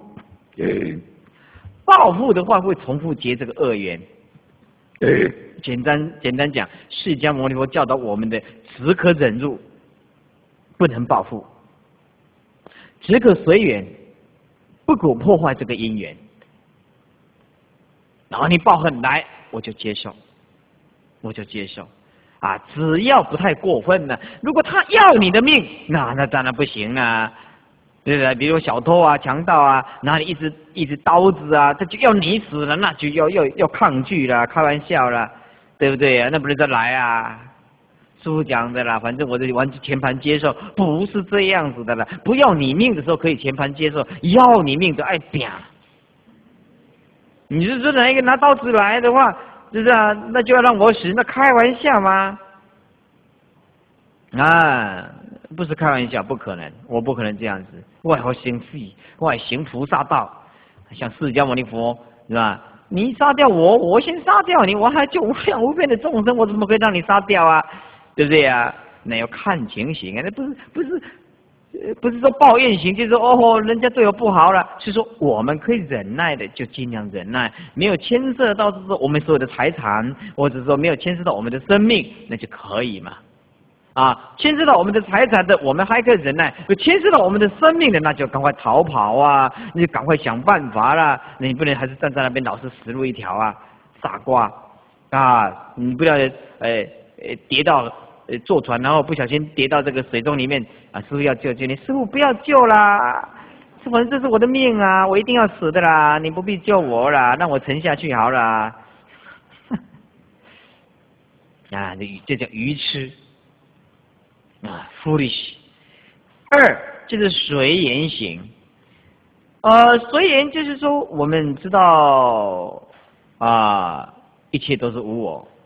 报复的话会重复结这个恶缘。简单简单讲，释迦牟尼佛教导我们的，只可忍辱，不能报复，只可随缘。不可破坏这个因缘，然后你报恨来，我就接受，我就接受，啊，只要不太过分呢。如果他要你的命，那那当然不行啊，对不对？比如小偷啊、强盗啊，拿你一支一支刀子啊，他就要你死了，那就要要要抗拒了，开玩笑了，对不对啊？那不能再来啊。师父讲的啦，反正我就完全全盘接受，不是这样子的啦。不要你命的时候可以全盘接受，要你命就爱拼。你是说哪一个拿刀子来的话，是不是啊？那就要让我死，那开玩笑吗？啊，不是开玩笑，不可能，我不可能这样子。我还要行佛，我还行菩萨道，像释迦牟尼佛，是吧？你杀掉我，我先杀掉你，我还救无量无边的众生，我怎么可以让你杀掉啊？对不对啊？那要看情形啊，那不是不是，呃，不是说报怨行，就是说哦，人家对我不好了，是说我们可以忍耐的，就尽量忍耐，没有牵涉到是说我们所有的财产，或者说没有牵涉到我们的生命，那就可以嘛。啊，牵涉到我们的财产的，我们还可以忍耐；有牵涉到我们的生命的，那就赶快逃跑啊！你就赶快想办法啦！你不能还是站在那边老是死路一条啊，傻瓜啊！你不要呃呃跌到呃坐船，然后不小心跌到这个水洞里面啊！师父要救救你，师父不要救啦！反正这是我的命啊，我一定要死的啦！你不必救我啦，让我沉下去好了。啊，这这叫愚痴。啊 ，foolish。二就是随缘行，呃，随缘就是说，我们知道啊，一切都是无我，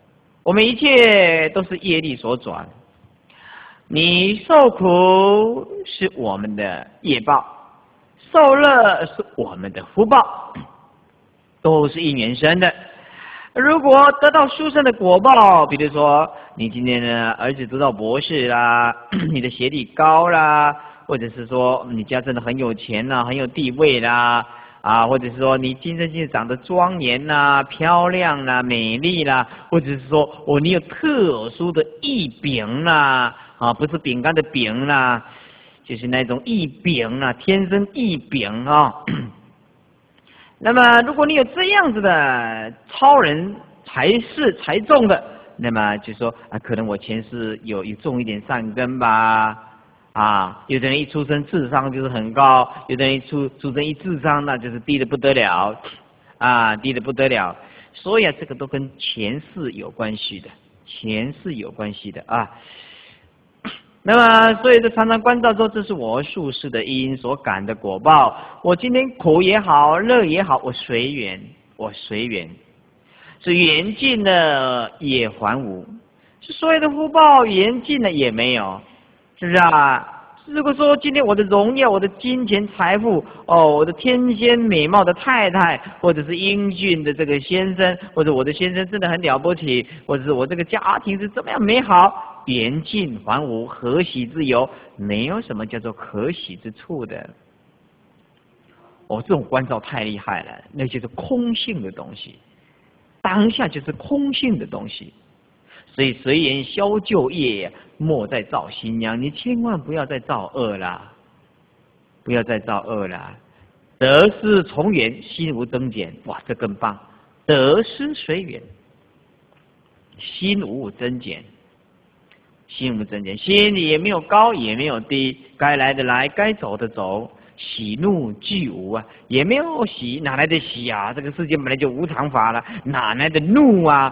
我们一切都是业力所转。你受苦是我们的业报，受乐是我们的福报，都是因缘生的。如果得到殊胜的果报，比如说你今天呢儿子读到博士啦，你的学历高啦，或者是说你家真的很有钱啦，很有地位啦，啊，或者是说你今生今世长得庄严啦、漂亮啦、美丽啦，或者是说哦你有特殊的异禀啦，啊不是饼干的饼啦，就是那种异禀啦，天生异禀啊。那么，如果你有这样子的超人才是才中的，那么就说啊，可能我前世有有种一点善根吧，啊，有的人一出生智商就是很高，有的人一出出生一智商那就是低的不得了，啊，低的不得了。所以啊，这个都跟前世有关系的，前世有关系的啊。那么，所以这常常关照说，这是我宿世的因所感的果报。我今天苦也好，乐也好，我随缘，我随缘，是缘尽了也还无，是所有的福报缘尽了也没有，是不是啊？如果说今天我的荣耀、我的金钱财富，哦，我的天仙美貌的太太，或者是英俊的这个先生，或者我的先生真的很了不起，或者是我这个家庭是怎么样美好，缘尽还无，何喜之有？没有什么叫做可喜之处的。哦，这种关照太厉害了，那就是空性的东西，当下就是空性的东西。所以随缘消旧业，莫再造新殃。你千万不要再造恶啦，不要再造恶啦。得失从缘，心无增减。哇，这更棒！得失随缘，心无增减，心无增减，心里也没有高，也没有低，该来的来，该走的走。喜怒俱无啊，也没有喜，哪来的喜啊？这个世界本来就无常法了，哪来的怒啊？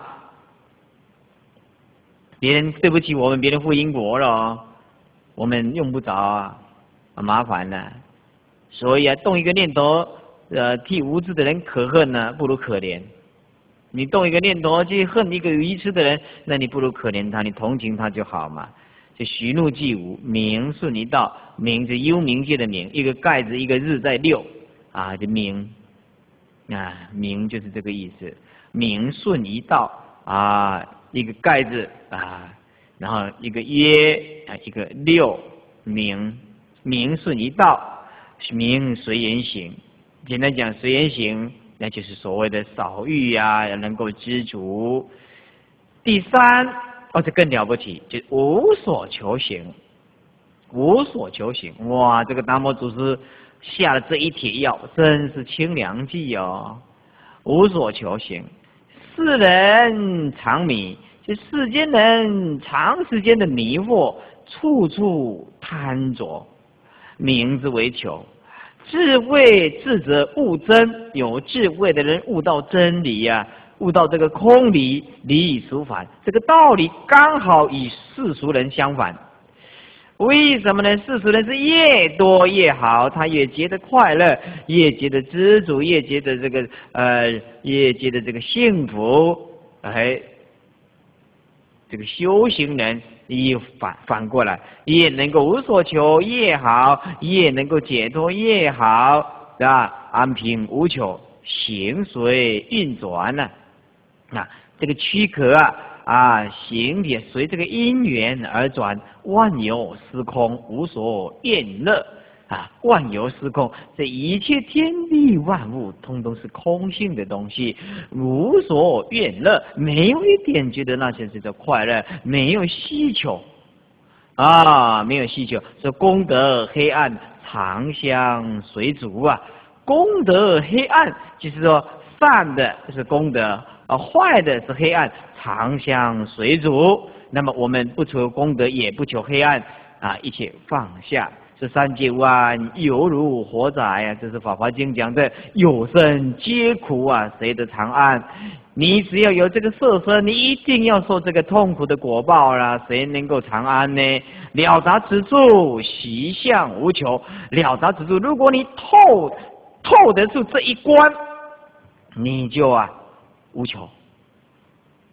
别人对不起我们，别人负因果了，我们用不着啊，麻烦了。所以啊，动一个念头，呃，替无知的人可恨呢，不如可怜。你动一个念头去恨一个愚痴的人，那你不如可怜他，你同情他就好嘛。就许怒俱无，明顺一道，明是幽冥界的明，一个盖子一个日在六啊，就明啊，明就是这个意思。明顺一道啊。一个盖字啊，然后一个约啊，一个六明，明顺一道，明随缘行。简单讲，随缘行，那就是所谓的少欲啊，能够知足。第三，哦，这更了不起，就无所求行，无所求行。哇，这个达摩祖师下了这一帖药，真是清凉剂哦。无所求行。世人常迷，就世间人长时间的迷惑，处处贪着，名之为求。智慧智者悟真，有智慧的人悟到真理呀、啊，悟到这个空理，理以俗反。这个道理刚好与世俗人相反。为什么呢？世俗人是越多越好，他越觉得快乐，越觉得知足，越觉得这个呃，越觉得这个幸福。哎，这个修行人也反反过来，越能够无所求越好，越能够解脱越好，是吧？安平无求，行随运转呢、啊？啊，这个躯壳啊。啊，行也随这个因缘而转，万有司空，无所愿乐啊！万有司空，这一切天地万物，通通是空性的东西，无所愿乐，没有一点觉得那些是叫快乐，没有需求啊，没有需求。说功德黑暗，常相随逐啊！功德黑暗，就是说善的是功德。啊，坏的是黑暗，常相随逐。那么我们不求功德，也不求黑暗啊，一切放下。这三界万犹如火宅啊，这是《法华经》讲的，有生皆苦啊，谁得长安？你只要有这个色身，你一定要受这个痛苦的果报啦、啊，谁能够长安呢？了达此处，习相无求。了达此处，如果你透透得出这一关，你就啊。无求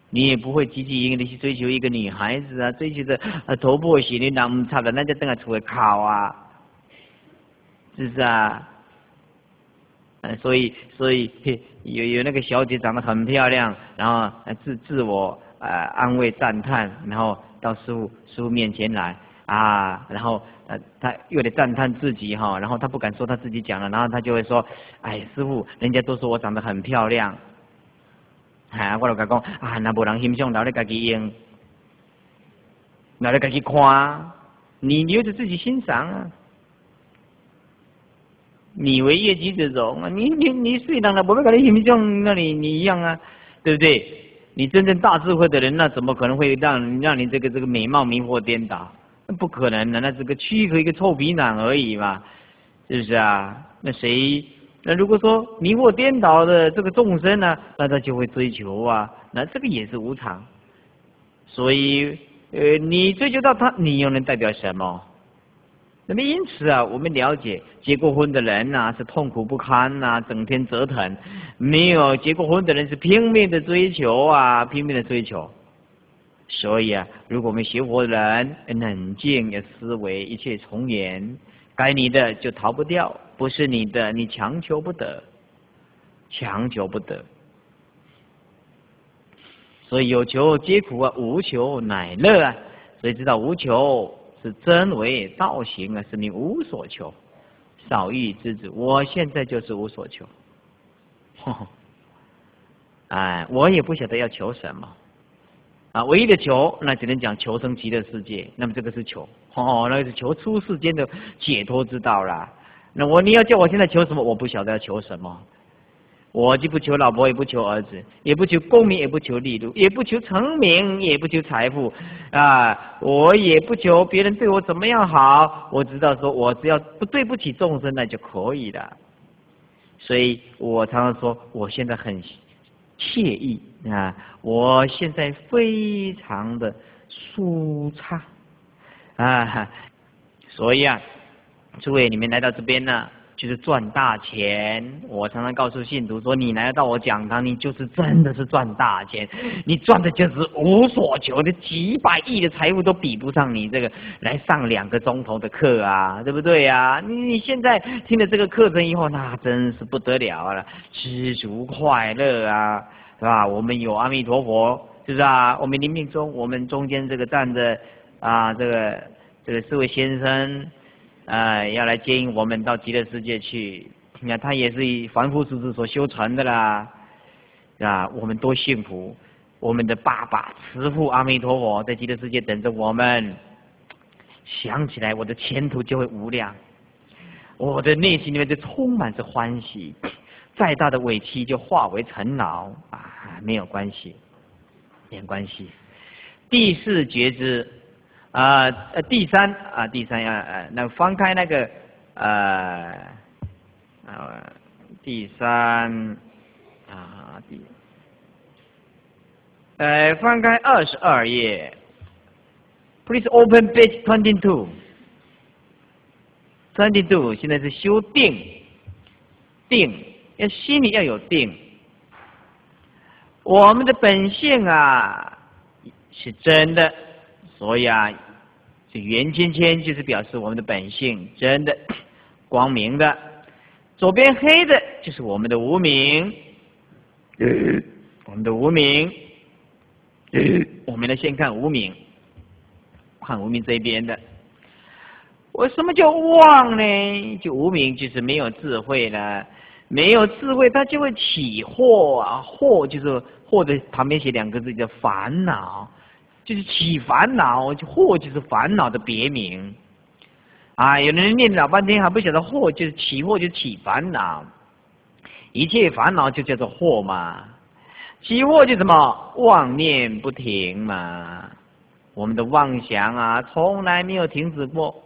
你也不会积极营的去追求一个女孩子啊，追求的呃头破血流，那唔差的，那就等下出来考啊，是不是啊？呃，所以所以有有那个小姐长得很漂亮，然后自自我呃安慰赞叹，然后到师父师父面前来啊，然后呃他又得赞叹自己哈，然后他不敢说他自己讲了，然后他就会说，哎，师父，人家都说我长得很漂亮。啊，我就甲讲啊，那无人欣赏，留咧家己用，留咧家己看，你留着自己欣赏啊。你以为业绩这种啊，你你你虽然了，我们跟你欣赏，那你你一样啊，对不对？你真正大智慧的人，那怎么可能会让让你这个这个美貌迷惑颠倒？那不可能的，那这个躯壳一个臭皮囊而已嘛，是不是啊？那谁？那如果说迷惑颠倒的这个众生呢，那他就会追求啊，那这个也是无常。所以，呃，你追求到他，你又能代表什么？那么因此啊，我们了解结过婚的人呐、啊、是痛苦不堪呐、啊，整天折腾；没有结过婚的人是拼命的追求啊，拼命的追求。所以啊，如果我们学佛人冷静的思维，一切从严，该你的就逃不掉。不是你的，你强求不得，强求不得。所以有求皆苦啊，无求乃乐啊。所以知道无求是真为道行啊，是你无所求，少欲知足。我现在就是无所求，呵呵哎，我也不晓得要求什么啊。唯一的求，那只能讲求生极乐世界。那么这个是求，哦，那是求出世间的解脱之道啦。那我你要叫我现在求什么？我不晓得要求什么。我就不求老婆，也不求儿子，也不求功名，也不求利禄，也不求成名，也不求财富啊！我也不求别人对我怎么样好，我知道说我只要不对不起众生，那就可以了。所以我常常说，我现在很惬意啊！我现在非常的舒畅啊！所以啊。诸位，你们来到这边呢，就是赚大钱。我常常告诉信徒说，你来到我讲堂，你就是真的是赚大钱，你赚的就是无所求的，几百亿的财富都比不上你这个来上两个钟头的课啊，对不对啊？你你现在听了这个课程以后，那真是不得了了，知足快乐啊，是吧？我们有阿弥陀佛，是不是啊？我们临命中，我们中间这个站着啊，这个这个四位先生。呃，要来接引我们到极乐世界去，你看他也是以凡夫俗子所修成的啦，啊，我们多幸福！我们的爸爸慈父阿弥陀佛在极乐世界等着我们，想起来我的前途就会无量，我的内心里面就充满着欢喜，再大的委屈就化为尘劳啊，没有关系，没有关系。第四觉知。啊呃第三啊第三要呃那翻开那个呃呃第三啊第呃翻开二十二页 ，Please open page twenty two twenty two 现在是修定定要心里要有定，我们的本性啊是真的。所以啊，这圆圈圈就是表示我们的本性真的光明的，左边黑的就是我们的无明，呃、我们的无明，呃、我们来先看无明，看无明这边的。我什么叫妄呢？就无明就是没有智慧了，没有智慧它就会起惑啊，惑就是惑的旁边写两个字叫烦恼。就是起烦恼，惑就是烦恼的别名啊！有的人念老半天还不晓得惑就是起惑，就是起烦恼，一切烦恼就叫做惑嘛。起惑就什么妄念不停嘛，我们的妄想啊，从来没有停止过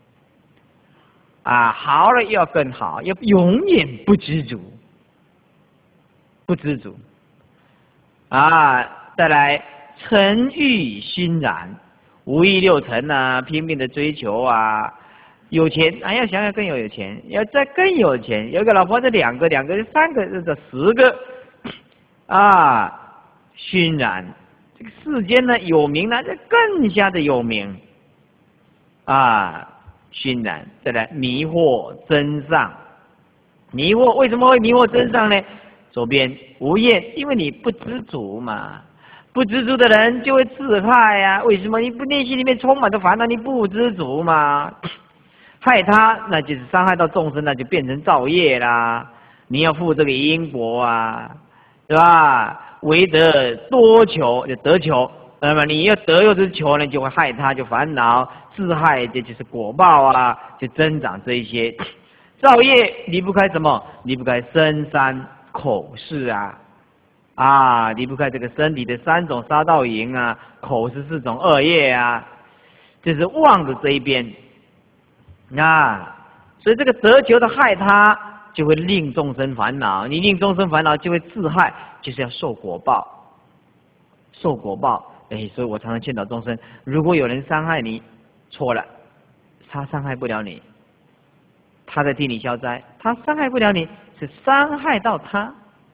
啊！好了要更好，要永远不知足，不知足啊！再来。尘欲熏染，五欲六尘啊，拼命的追求啊，有钱啊，要想要更有钱，要再更有钱，有个老婆，这两个，两个，三个，这十个啊，熏染这个世间呢有名呢，就更加的有名啊，熏染。再来迷惑真上，迷惑为什么会迷惑真上呢？左边无厌，因为你不知足嘛，不知足的人就会自害呀、啊。为什么？你不内心里面充满着烦恼，你不知足嘛，害他那就是伤害到众生，那就变成造业啦。你要负这个因果啊，对吧？为得多求就得求，那么你要得又是求呢，就会害他，就烦恼自害，这就是果报啊，就增长这一些造业，离不开什么？离不开身三口四啊，啊，离不开这个身体的三种杀盗淫啊，口是四种恶业啊，就是妄的这一边啊，所以这个得求的害他，就会令众生烦恼，你令众生烦恼就会自害，就是要受果报，受果报。哎，所以我常常劝导众生，如果有人伤害你，错了，他伤害不了你，他在替你消灾，他伤害不了你，是伤害到他。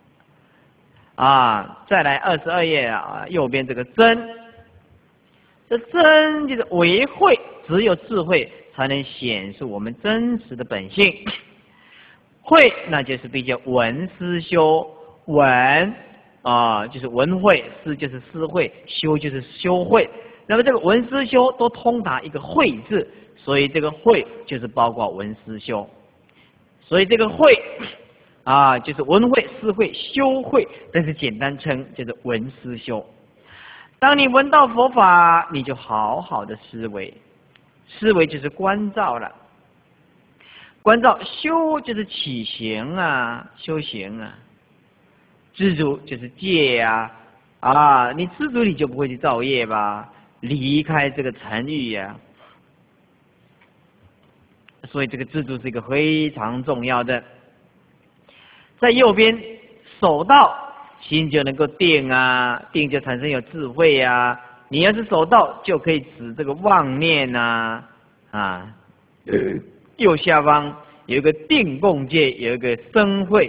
啊，再来二十二页啊，右边这个真，这真就是为慧，只有智慧才能显示我们真实的本性。慧那就是比较闻思修，闻啊就是闻慧，思就是思慧，修就是修慧。那么这个闻思修都通达一个慧字，所以这个慧就是包括闻思修。所以这个慧啊，就是闻慧、思慧、修慧，但是简单称就是闻思修。当你闻到佛法，你就好好的思维，思维就是关照了。关照修就是起行啊，修行啊。知足就是戒呀、啊，啊，你知足你就不会去造业吧，离开这个尘欲呀。所以这个知足是一个非常重要的。在右边守道，心就能够定啊，定就产生有智慧啊。你要是守道，就可以止这个妄念呐，啊。右下方有一个定共戒，有一个生慧。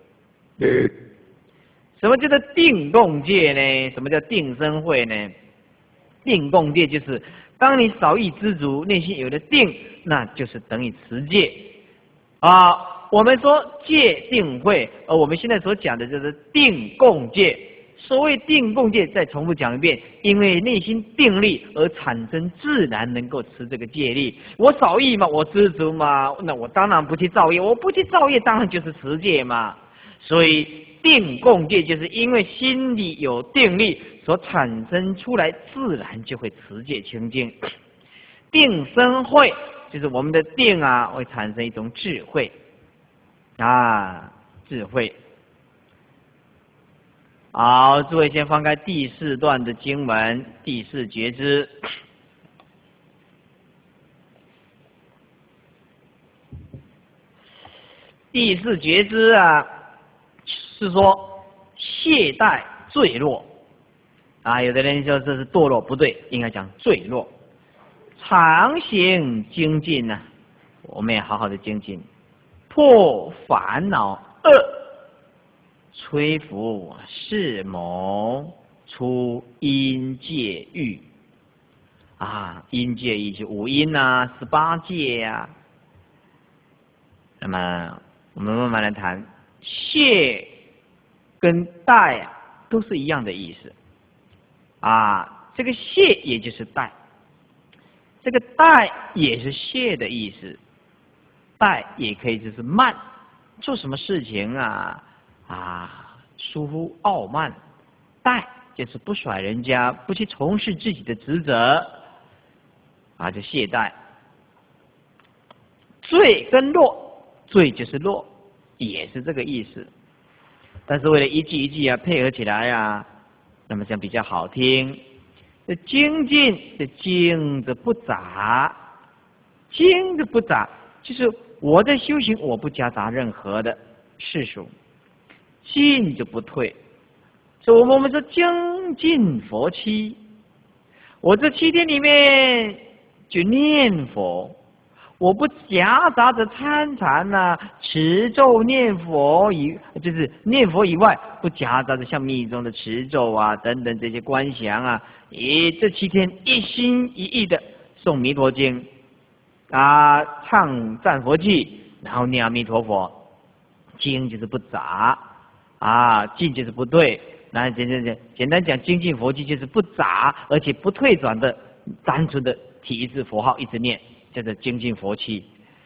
什么叫做定共戒呢？什么叫定生慧呢？定共戒就是当你少欲知足，内心有了定，那就是等于持戒啊。我们说戒定慧，而我们现在所讲的就是定共戒。所谓定共戒，再重复讲一遍，因为内心定力而产生，自然能够持这个戒力。我少欲嘛，我知足嘛，那我当然不去造业，我不去造业，当然就是持戒嘛。所以定共戒就是因为心里有定力所产生出来，自然就会持戒清净。定生慧就是我们的定啊，会产生一种智慧啊，智慧。好，诸位先翻开第四段的经文，第四觉知。第四觉知啊，是说懈怠坠落啊。有的人说这是堕落，不对，应该讲坠落。常行精进呢、啊，我们也好好的精进，破烦恼恶。摧伏世谋，出阴界狱啊！阴界狱是五阴啊，十八界呀、啊。那么我们慢慢来谈，懈跟怠啊都是一样的意思啊。这个懈也就是怠，这个怠也是懈的意思。怠也可以就是慢，做什么事情啊？啊，疏忽傲慢，怠就是不甩人家，不去从事自己的职责，啊，就懈怠。坠跟落，坠就是落，也是这个意思。但是为了一句一句啊配合起来啊，那么这样比较好听。这精进的精的不杂，精的不杂，就是我在修行，我不夹杂任何的世俗。进就不退，所以我们说精进佛七，我这七天里面就念佛， 我不夹杂着参禅呐、持咒念佛以，就是念佛以外，不夹杂着像密宗的持咒啊等等这些观想啊，以这七天一心一意的诵弥陀经啊，唱赞佛偈，然后念阿弥陀佛。经就是不杂啊，进就是不退。那简简简简单讲，精进佛偈就是不杂，而且不退转的，单纯的提一字佛号一直念，叫做精进佛偈。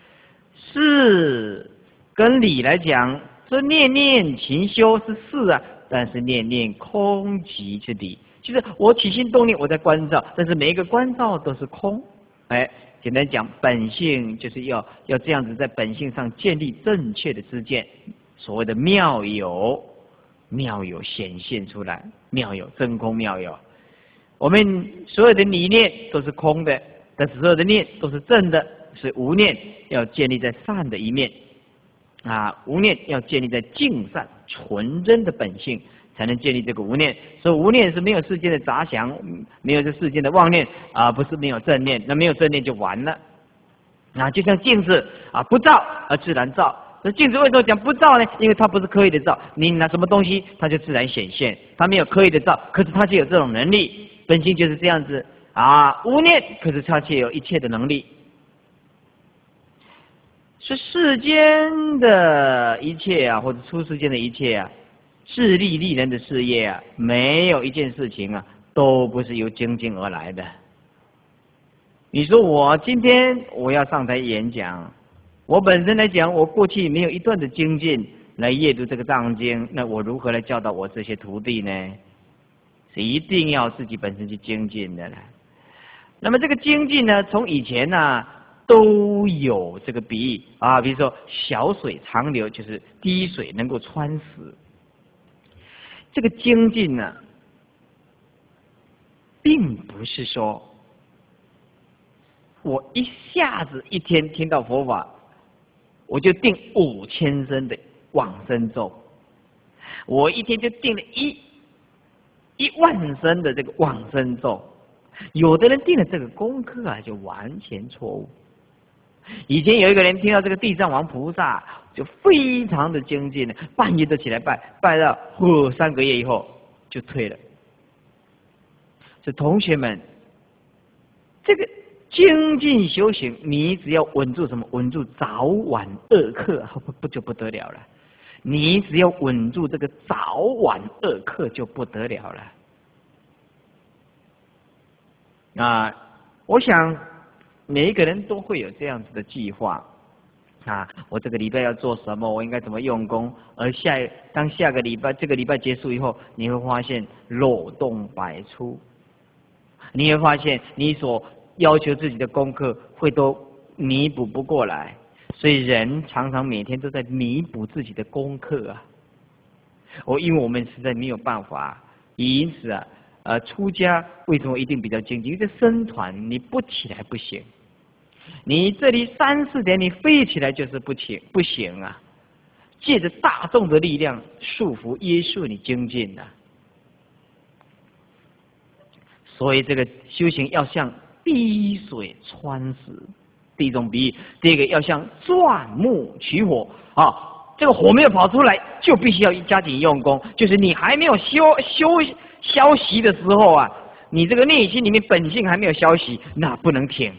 事跟理来讲，这念念勤修是事啊，但是念念空寂之理，就是我起心动念我在关照，但是每一个关照都是空。哎，简单讲，本性就是要要这样子在本性上建立正确的知见，所谓的妙有。妙有显现出来，妙有真空妙有。我们所有的理念都是空的，但是所有的念都是正的，所以无念要建立在善的一面啊，无念要建立在净善纯真的本性，才能建立这个无念。所以无念是没有世间的杂想，没有这世间的妄念啊，不是没有正念，那没有正念就完了啊，就像镜子啊，不照而自然照。那镜子为什么讲不照呢？因为它不是刻意的照，你拿什么东西，它就自然显现。它没有刻意的照，可是它就有这种能力，本性就是这样子啊。无念，可是它却有一切的能力。是世间的一切啊，或者出世间的一切啊，自利利人的事业啊，没有一件事情啊，都不是由精进而来的。你说我今天我要上台演讲。我本身来讲，我过去没有一段的精进来阅读这个藏经，那我如何来教导我这些徒弟呢？是一定要自己本身去精进的了。那么这个精进呢，从以前呢、啊、都有这个比喻啊，比如说小水长流，就是滴水能够穿石。这个精进呢，并不是说我一下子一天听到佛法。我就定五千声的往生咒，我一天就定了一一万声的这个往生咒。有的人定了这个功课啊，就完全错误。以前有一个人听到这个地藏王菩萨，就非常的精进了，半夜都起来拜，拜到哦三个月以后就退了。所以同学们，这个。精进修行，你只要稳住什么？稳住早晚二课，不不就不得了了。你只要稳住这个早晚二课，就不得了了。啊，我想每一个人都会有这样子的计划啊，我这个礼拜要做什么？我应该怎么用功？而下当下个礼拜这个礼拜结束以后，你会发现漏洞百出，你会发现你所要求自己的功课会都弥补不过来，所以人常常每天都在弥补自己的功课啊。我因为我们实在没有办法，因此啊，呃，出家为什么一定比较精进？因为这僧团你不起来不行，你这里三四点你飞起来就是不行不行啊。借着大众的力量束缚约束你精进啊。所以这个修行要像滴水穿石，第一种比喻；第二个要像钻木取火啊，这个火没有跑出来，就必须要加紧用功。就是你还没有修修消息的时候啊，你这个内心里面本性还没有消息，那不能停，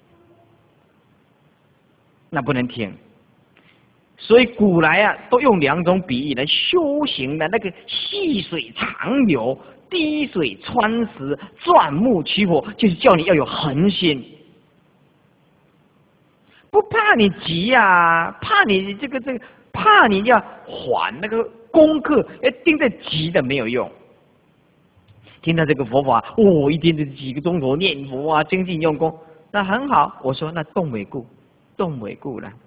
那不能停。所以古来啊，都用两种比喻来修行的，那个细水长流。滴水穿石，钻木取火，就是叫你要有恒心，不怕你急啊，怕你这个这个，怕你要还那个功课，要盯着急的没有用。听到这个佛法，哦，一天就几个钟头念佛啊，精进用功，那很好。我说那动尾故，动尾故了，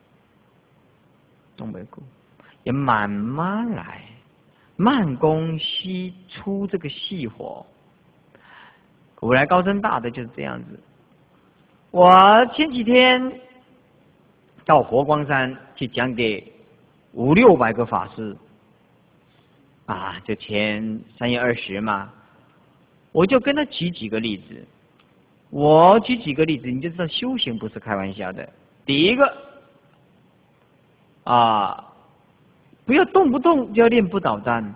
动尾故，也慢慢来。慢工细出这个细活，古来高僧大德就是这样子。我前几天到佛光山去讲给五六百个法师，啊，就前三月二十嘛，我就跟他举几个例子。我举几个例子，你就知道修行不是开玩笑的。 第一个啊，不要动不动就要练不倒单，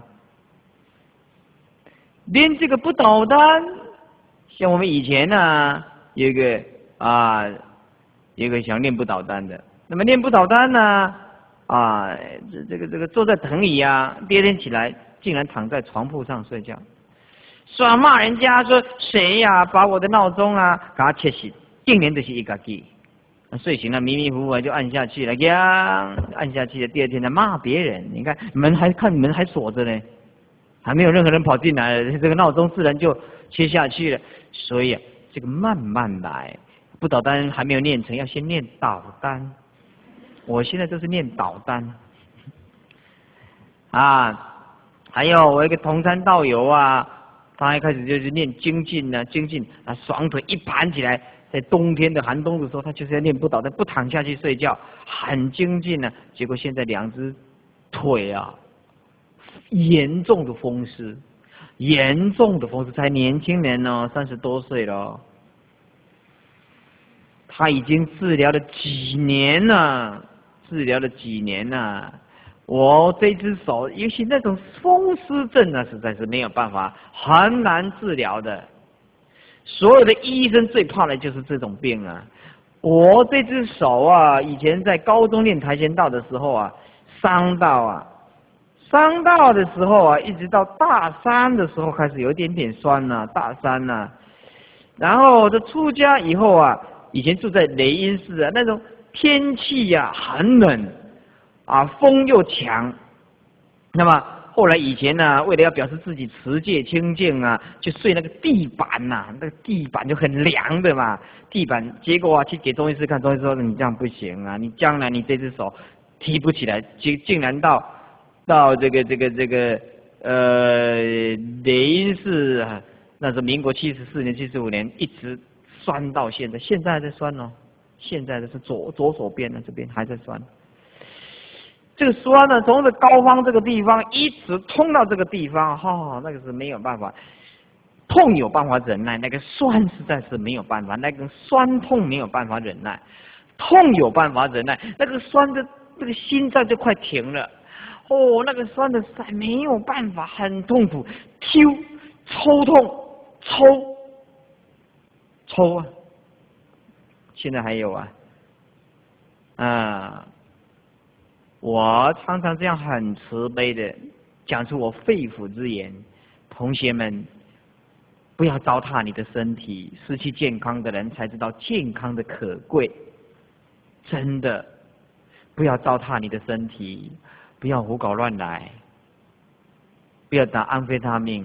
练这个不倒单，像我们以前呢、啊、有一个啊，有一个想练不倒单的，那么练不倒单呢啊，这这个这个坐在藤椅啊，第二天起来竟然躺在床铺上睡觉，说骂人家说谁呀、啊、把我的闹钟啊给他切死，竟然就是一个记。睡醒了，迷迷糊糊就按下去了，呀，按下去了。第二天再骂别人，你看门还看门还锁着呢，还没有任何人跑进来，这个闹钟自然就切下去了。所以啊，这个慢慢来，不倒单还没有练成，要先练倒单。我现在就是练倒单啊，还有我一个同参道友啊，他一开始就是练精进呢，精进啊，双腿一盘起来。在冬天的寒冬的时候，他就是要练不倒，但不躺下去睡觉，很精进呢。结果现在两只腿啊，严重的风湿，严重的风湿，才年轻人哦，三十多岁了，他已经治疗了几年了，治疗了几年了。我这只手，尤其那种风湿症呢，实在是没有办法，很难治疗的。所有的医生最怕的就是这种病啊！我这只手啊，以前在高中练跆拳道的时候啊，伤到啊，伤到的时候啊，一直到大三的时候开始有一点点酸了、啊，大三了、啊。然后这出家以后啊，以前住在雷音寺啊，那种天气呀、啊、很冷啊，风又强，那么。后来以前呢、啊，为了要表示自己持戒清净啊，就睡那个地板呐、啊，那个地板就很凉的嘛。地板，结果啊，去给中医师看，中医师说你这样不行啊，你将来你这只手提不起来，竟竟然到到这个这个这个呃雷音寺啊，那是民国七十四年、七十五年，一直酸到现在，现在还在酸哦，现在的是左左手边的这边还在酸。这个酸呢，从这高方这个地方一直通到这个地方，哈、哦，那个是没有办法，痛有办法忍耐，那个酸实在是没有办法，那个酸痛没有办法忍耐，痛有办法忍耐，那个酸的那个心脏就快停了，哦，那个酸的实在没有办法，很痛苦，抽抽痛抽抽啊，现在还有啊，啊。我常常这样很慈悲的讲出我肺腑之言，同学们，不要糟蹋你的身体，失去健康的人才知道健康的可贵，真的，不要糟蹋你的身体，不要胡搞乱来，不要打安非他命，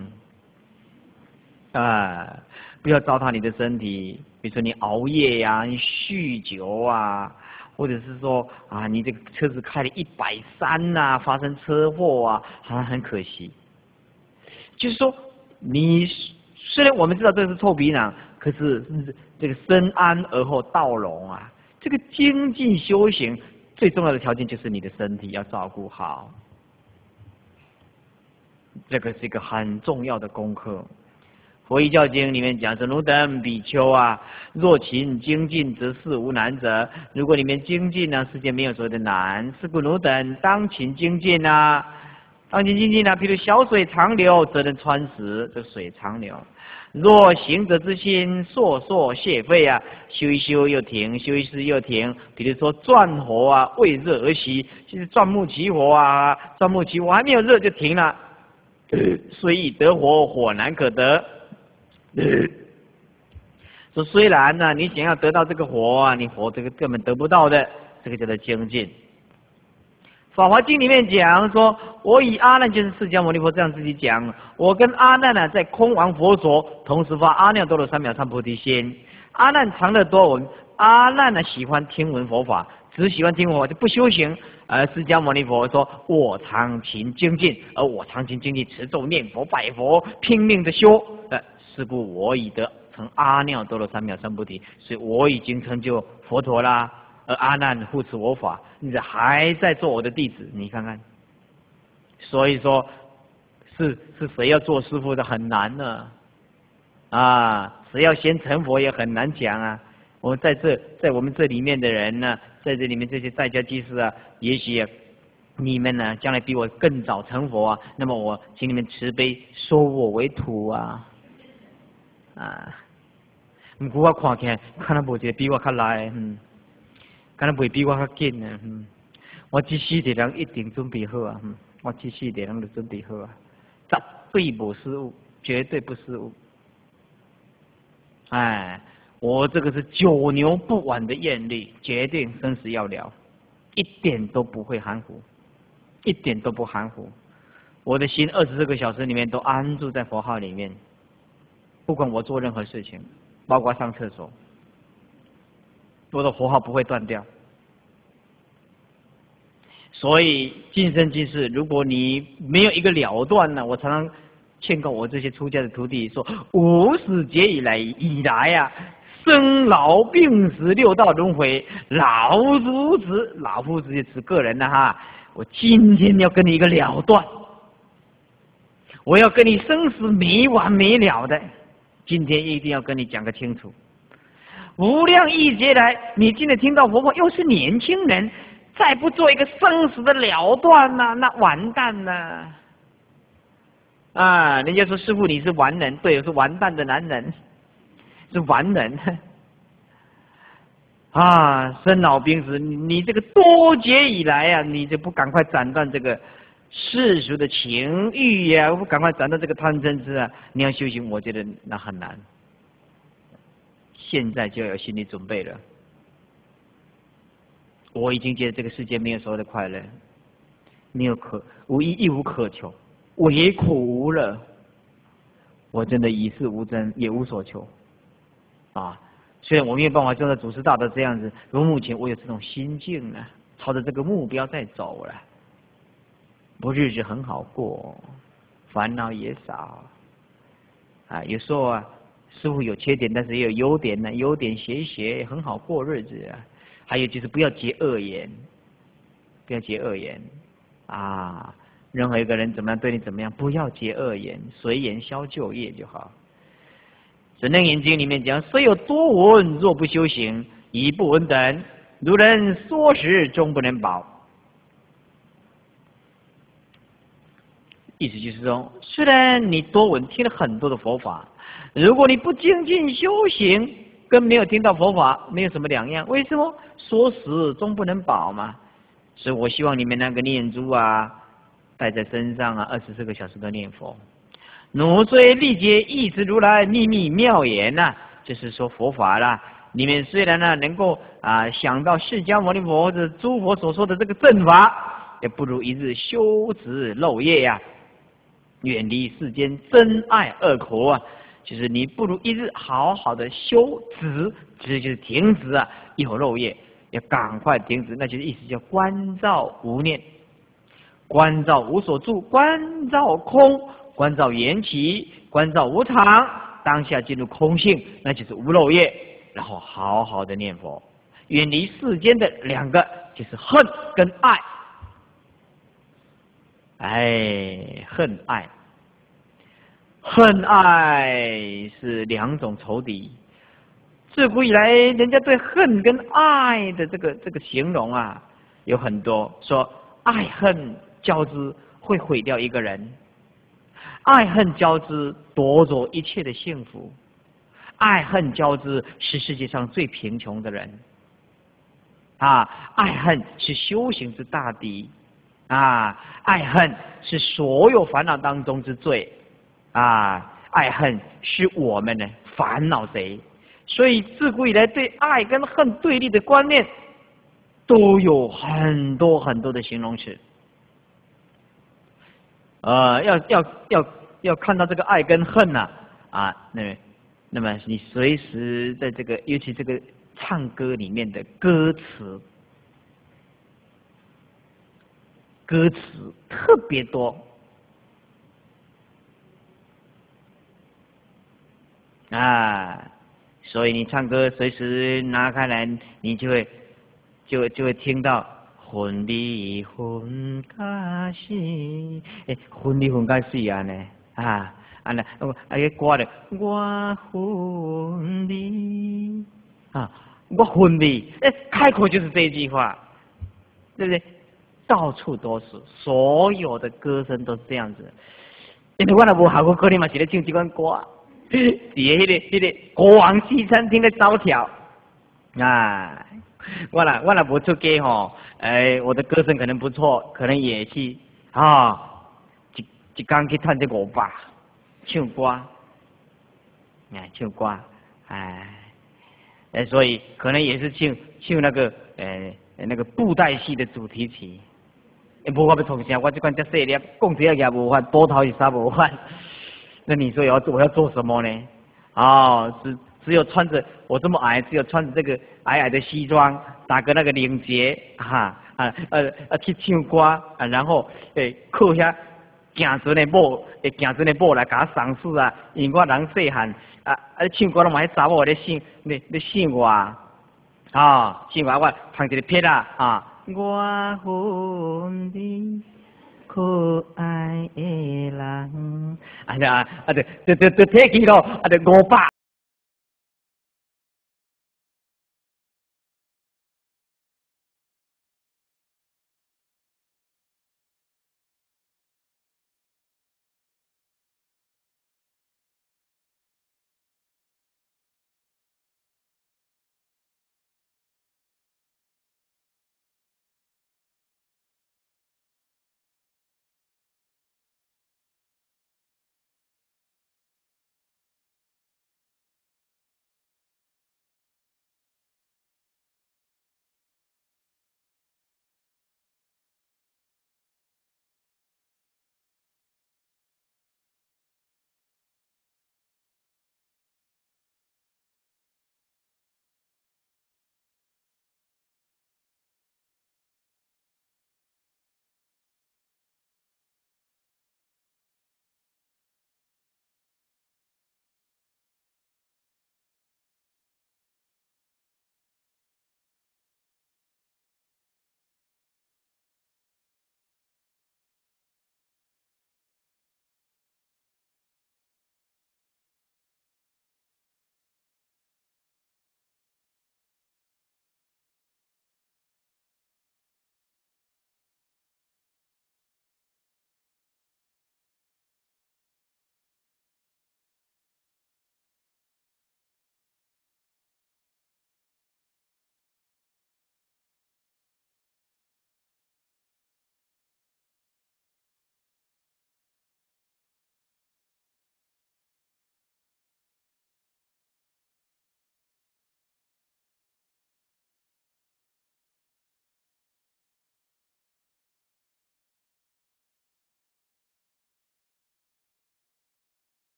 啊，不要糟蹋你的身体，比如说你熬夜呀、啊，你酗酒啊。或者是说啊，你这个车子开了一百三呐，发生车祸啊，好像很可惜。就是说，你虽然我们知道这是臭皮囊，可是这个身安而后道隆啊，这个精进修行最重要的条件就是你的身体要照顾好，这个是一个很重要的功课。佛遗教经里面讲说：“汝等比丘啊，若勤精进，则事无难者。如果你们精进呢、啊，世界没有所谓的难。是故汝等当勤精进啊，当勤精进啊。譬如小水长流，则能穿石。这水长流。若行者之心，烁烁泄废啊，修一修又停，修一修又停。比如说钻火啊，为热而熄，就是钻木起火啊，钻木起火还没有热就停了。虽已得火，火难可得。”说虽然呢、啊，你想要得到这个火啊，你火这个根本得不到的，这个叫做精进。法华经里面讲说，我以阿难就是释迦牟尼佛这样自己讲，我跟阿难呢、啊、在空王佛所同时发阿耨多罗三藐三菩提心。阿难长乐多闻，阿难呢喜欢听闻佛法，只喜欢听佛法就不修行。而释迦牟尼佛说，我常勤精进，而我常勤精进，持咒念佛拜佛，拼命的修。呃，是故我已得成阿耨多罗三藐三菩提，所以我已经成就佛陀啦。而阿难护持我法，你还在做我的弟子，你看看。所以说，是是谁要做师父的很难呢？啊，谁要先成佛也很难讲啊。 我在这，在我们这里面的人呢，在这里面这些在家居士啊，也许、啊、你们呢，将来比我更早成佛啊，那么我请你们慈悲收我为徒啊，啊，不过我看起来，可能无一个比我较来，嗯，可能袂比我较紧啊，嗯，我这四个人一定准备好啊，嗯，我这四个人都准备好啊，绝对无失误，绝对不失误，哎。我这个是九牛不挽的艳丽，决定生死要了，一点都不会含糊，一点都不含糊。我的心二十四个小时里面都安住在佛号里面，不管我做任何事情，包括上厕所，我的佛号不会断掉。所以今生今世，如果你没有一个了断呢，我常常劝告我这些出家的徒弟说：五始劫以来以来呀、啊。生老病死六道轮回，老夫子，老夫子就指个人了哈。我今天要跟你一个了断，我要跟你生死没完没了的，今天一定要跟你讲个清楚。无量亿劫来，你今天听到佛法，又是年轻人，再不做一个生死的了断呐、啊，那完蛋了。啊，人家说师父你是完人，对，我是完蛋的男人。是完人啊！生老病死，你你这个多劫以来啊，你就不赶快斩断这个世俗的情欲呀、啊，不赶快斩断这个贪嗔痴啊！你要修行，我觉得那很难。现在就要有心理准备了。我已经觉得这个世界没有所谓的快乐，没有可无一一无可求，唯苦无乐。我真的与世无争，也无所求。啊，虽然我没有办法做到祖师大德这样子，如目前我有这种心境呢，朝着这个目标在走了，我日子很好过，烦恼也少。啊，有时候啊，师父有缺点，但是也有优点呢，优点学学很好过日子啊。还有就是不要结恶缘，不要结恶缘啊！任何一个人怎么样对你怎么样，不要结恶缘，随缘消旧业就好。《楞严经》里面讲：虽有多闻，若不修行，亦不闻等。如人说时，终不能保。意思就是说，虽然你多闻听了很多的佛法，如果你不精进修行，跟没有听到佛法没有什么两样。为什么？说时终不能保嘛。所以我希望你们那个念珠啊，带在身上啊，二十四个小时都念佛。汝虽历劫一时如来秘密妙言呐、啊，就是说佛法啦。你们虽然呢能够啊想到释迦牟尼佛或者诸佛所说的这个正法，也不如一日修持漏业呀、啊，远离世间真爱恶苦啊。就是你不如一日好好的修止，止就是停止啊，一口漏业要赶快停止，那就是意思叫观照无念，观照无所住，观照空。观照缘起，观照无常，当下进入空性，那就是无漏业，然后好好的念佛，远离世间的两个，就是恨跟爱。哎，恨爱，恨爱是两种仇敌。自古以来，人家对恨跟爱的这个这个形容啊，有很多，说爱恨交织会毁掉一个人。爱恨交织夺走一切的幸福，爱恨交织是世界上最贫穷的人啊！爱恨是修行之大敌啊！爱恨是所有烦恼当中之最啊！爱恨是我们的烦恼贼，所以自古以来对爱跟恨对立的观念都有很多很多的形容词。呃，要要要要看到这个爱跟恨呐、啊，啊，那那么你随时在这个，尤其这个唱歌里面的歌词，歌词特别多啊，所以你唱歌随时拿开来，你就会就就会听到。分离分假死，诶，分离分假死啊呢啊，安尼，啊个歌咧，我分离啊， 我恨你，哎，开口就是这一句话，对不对？到处都是，所有的歌声都是这样子。因为我若无学过歌，你嘛是咧唱这款歌，伫迄个迄个国王西餐厅咧招条啊！我若我若无出家吼，哎，我的歌声可能不错，可能也去啊，一一工去赚这五百，唱歌，哎，唱歌，哎，哎，所以可能也是唱唱那个呃那个布袋戏的主题曲。无法要创啥，我这款遮细粒，讲这也无法，波头是啥无法。那你说要我要做什么呢？哦，只只有穿着我这么矮，只有穿着这个矮矮的西装，打个那个领结，哈啊呃呃去唱歌啊，然后诶靠遐行船的某，诶行船的某来甲我赏识啊，因为我人细汉啊啊唱歌拢嘛迄查某咧姓咧咧姓我啊，姓我我捧一个撇啊啊。我恨你可爱的人，啊啊啊！对对对对，提起咯，啊，就五百。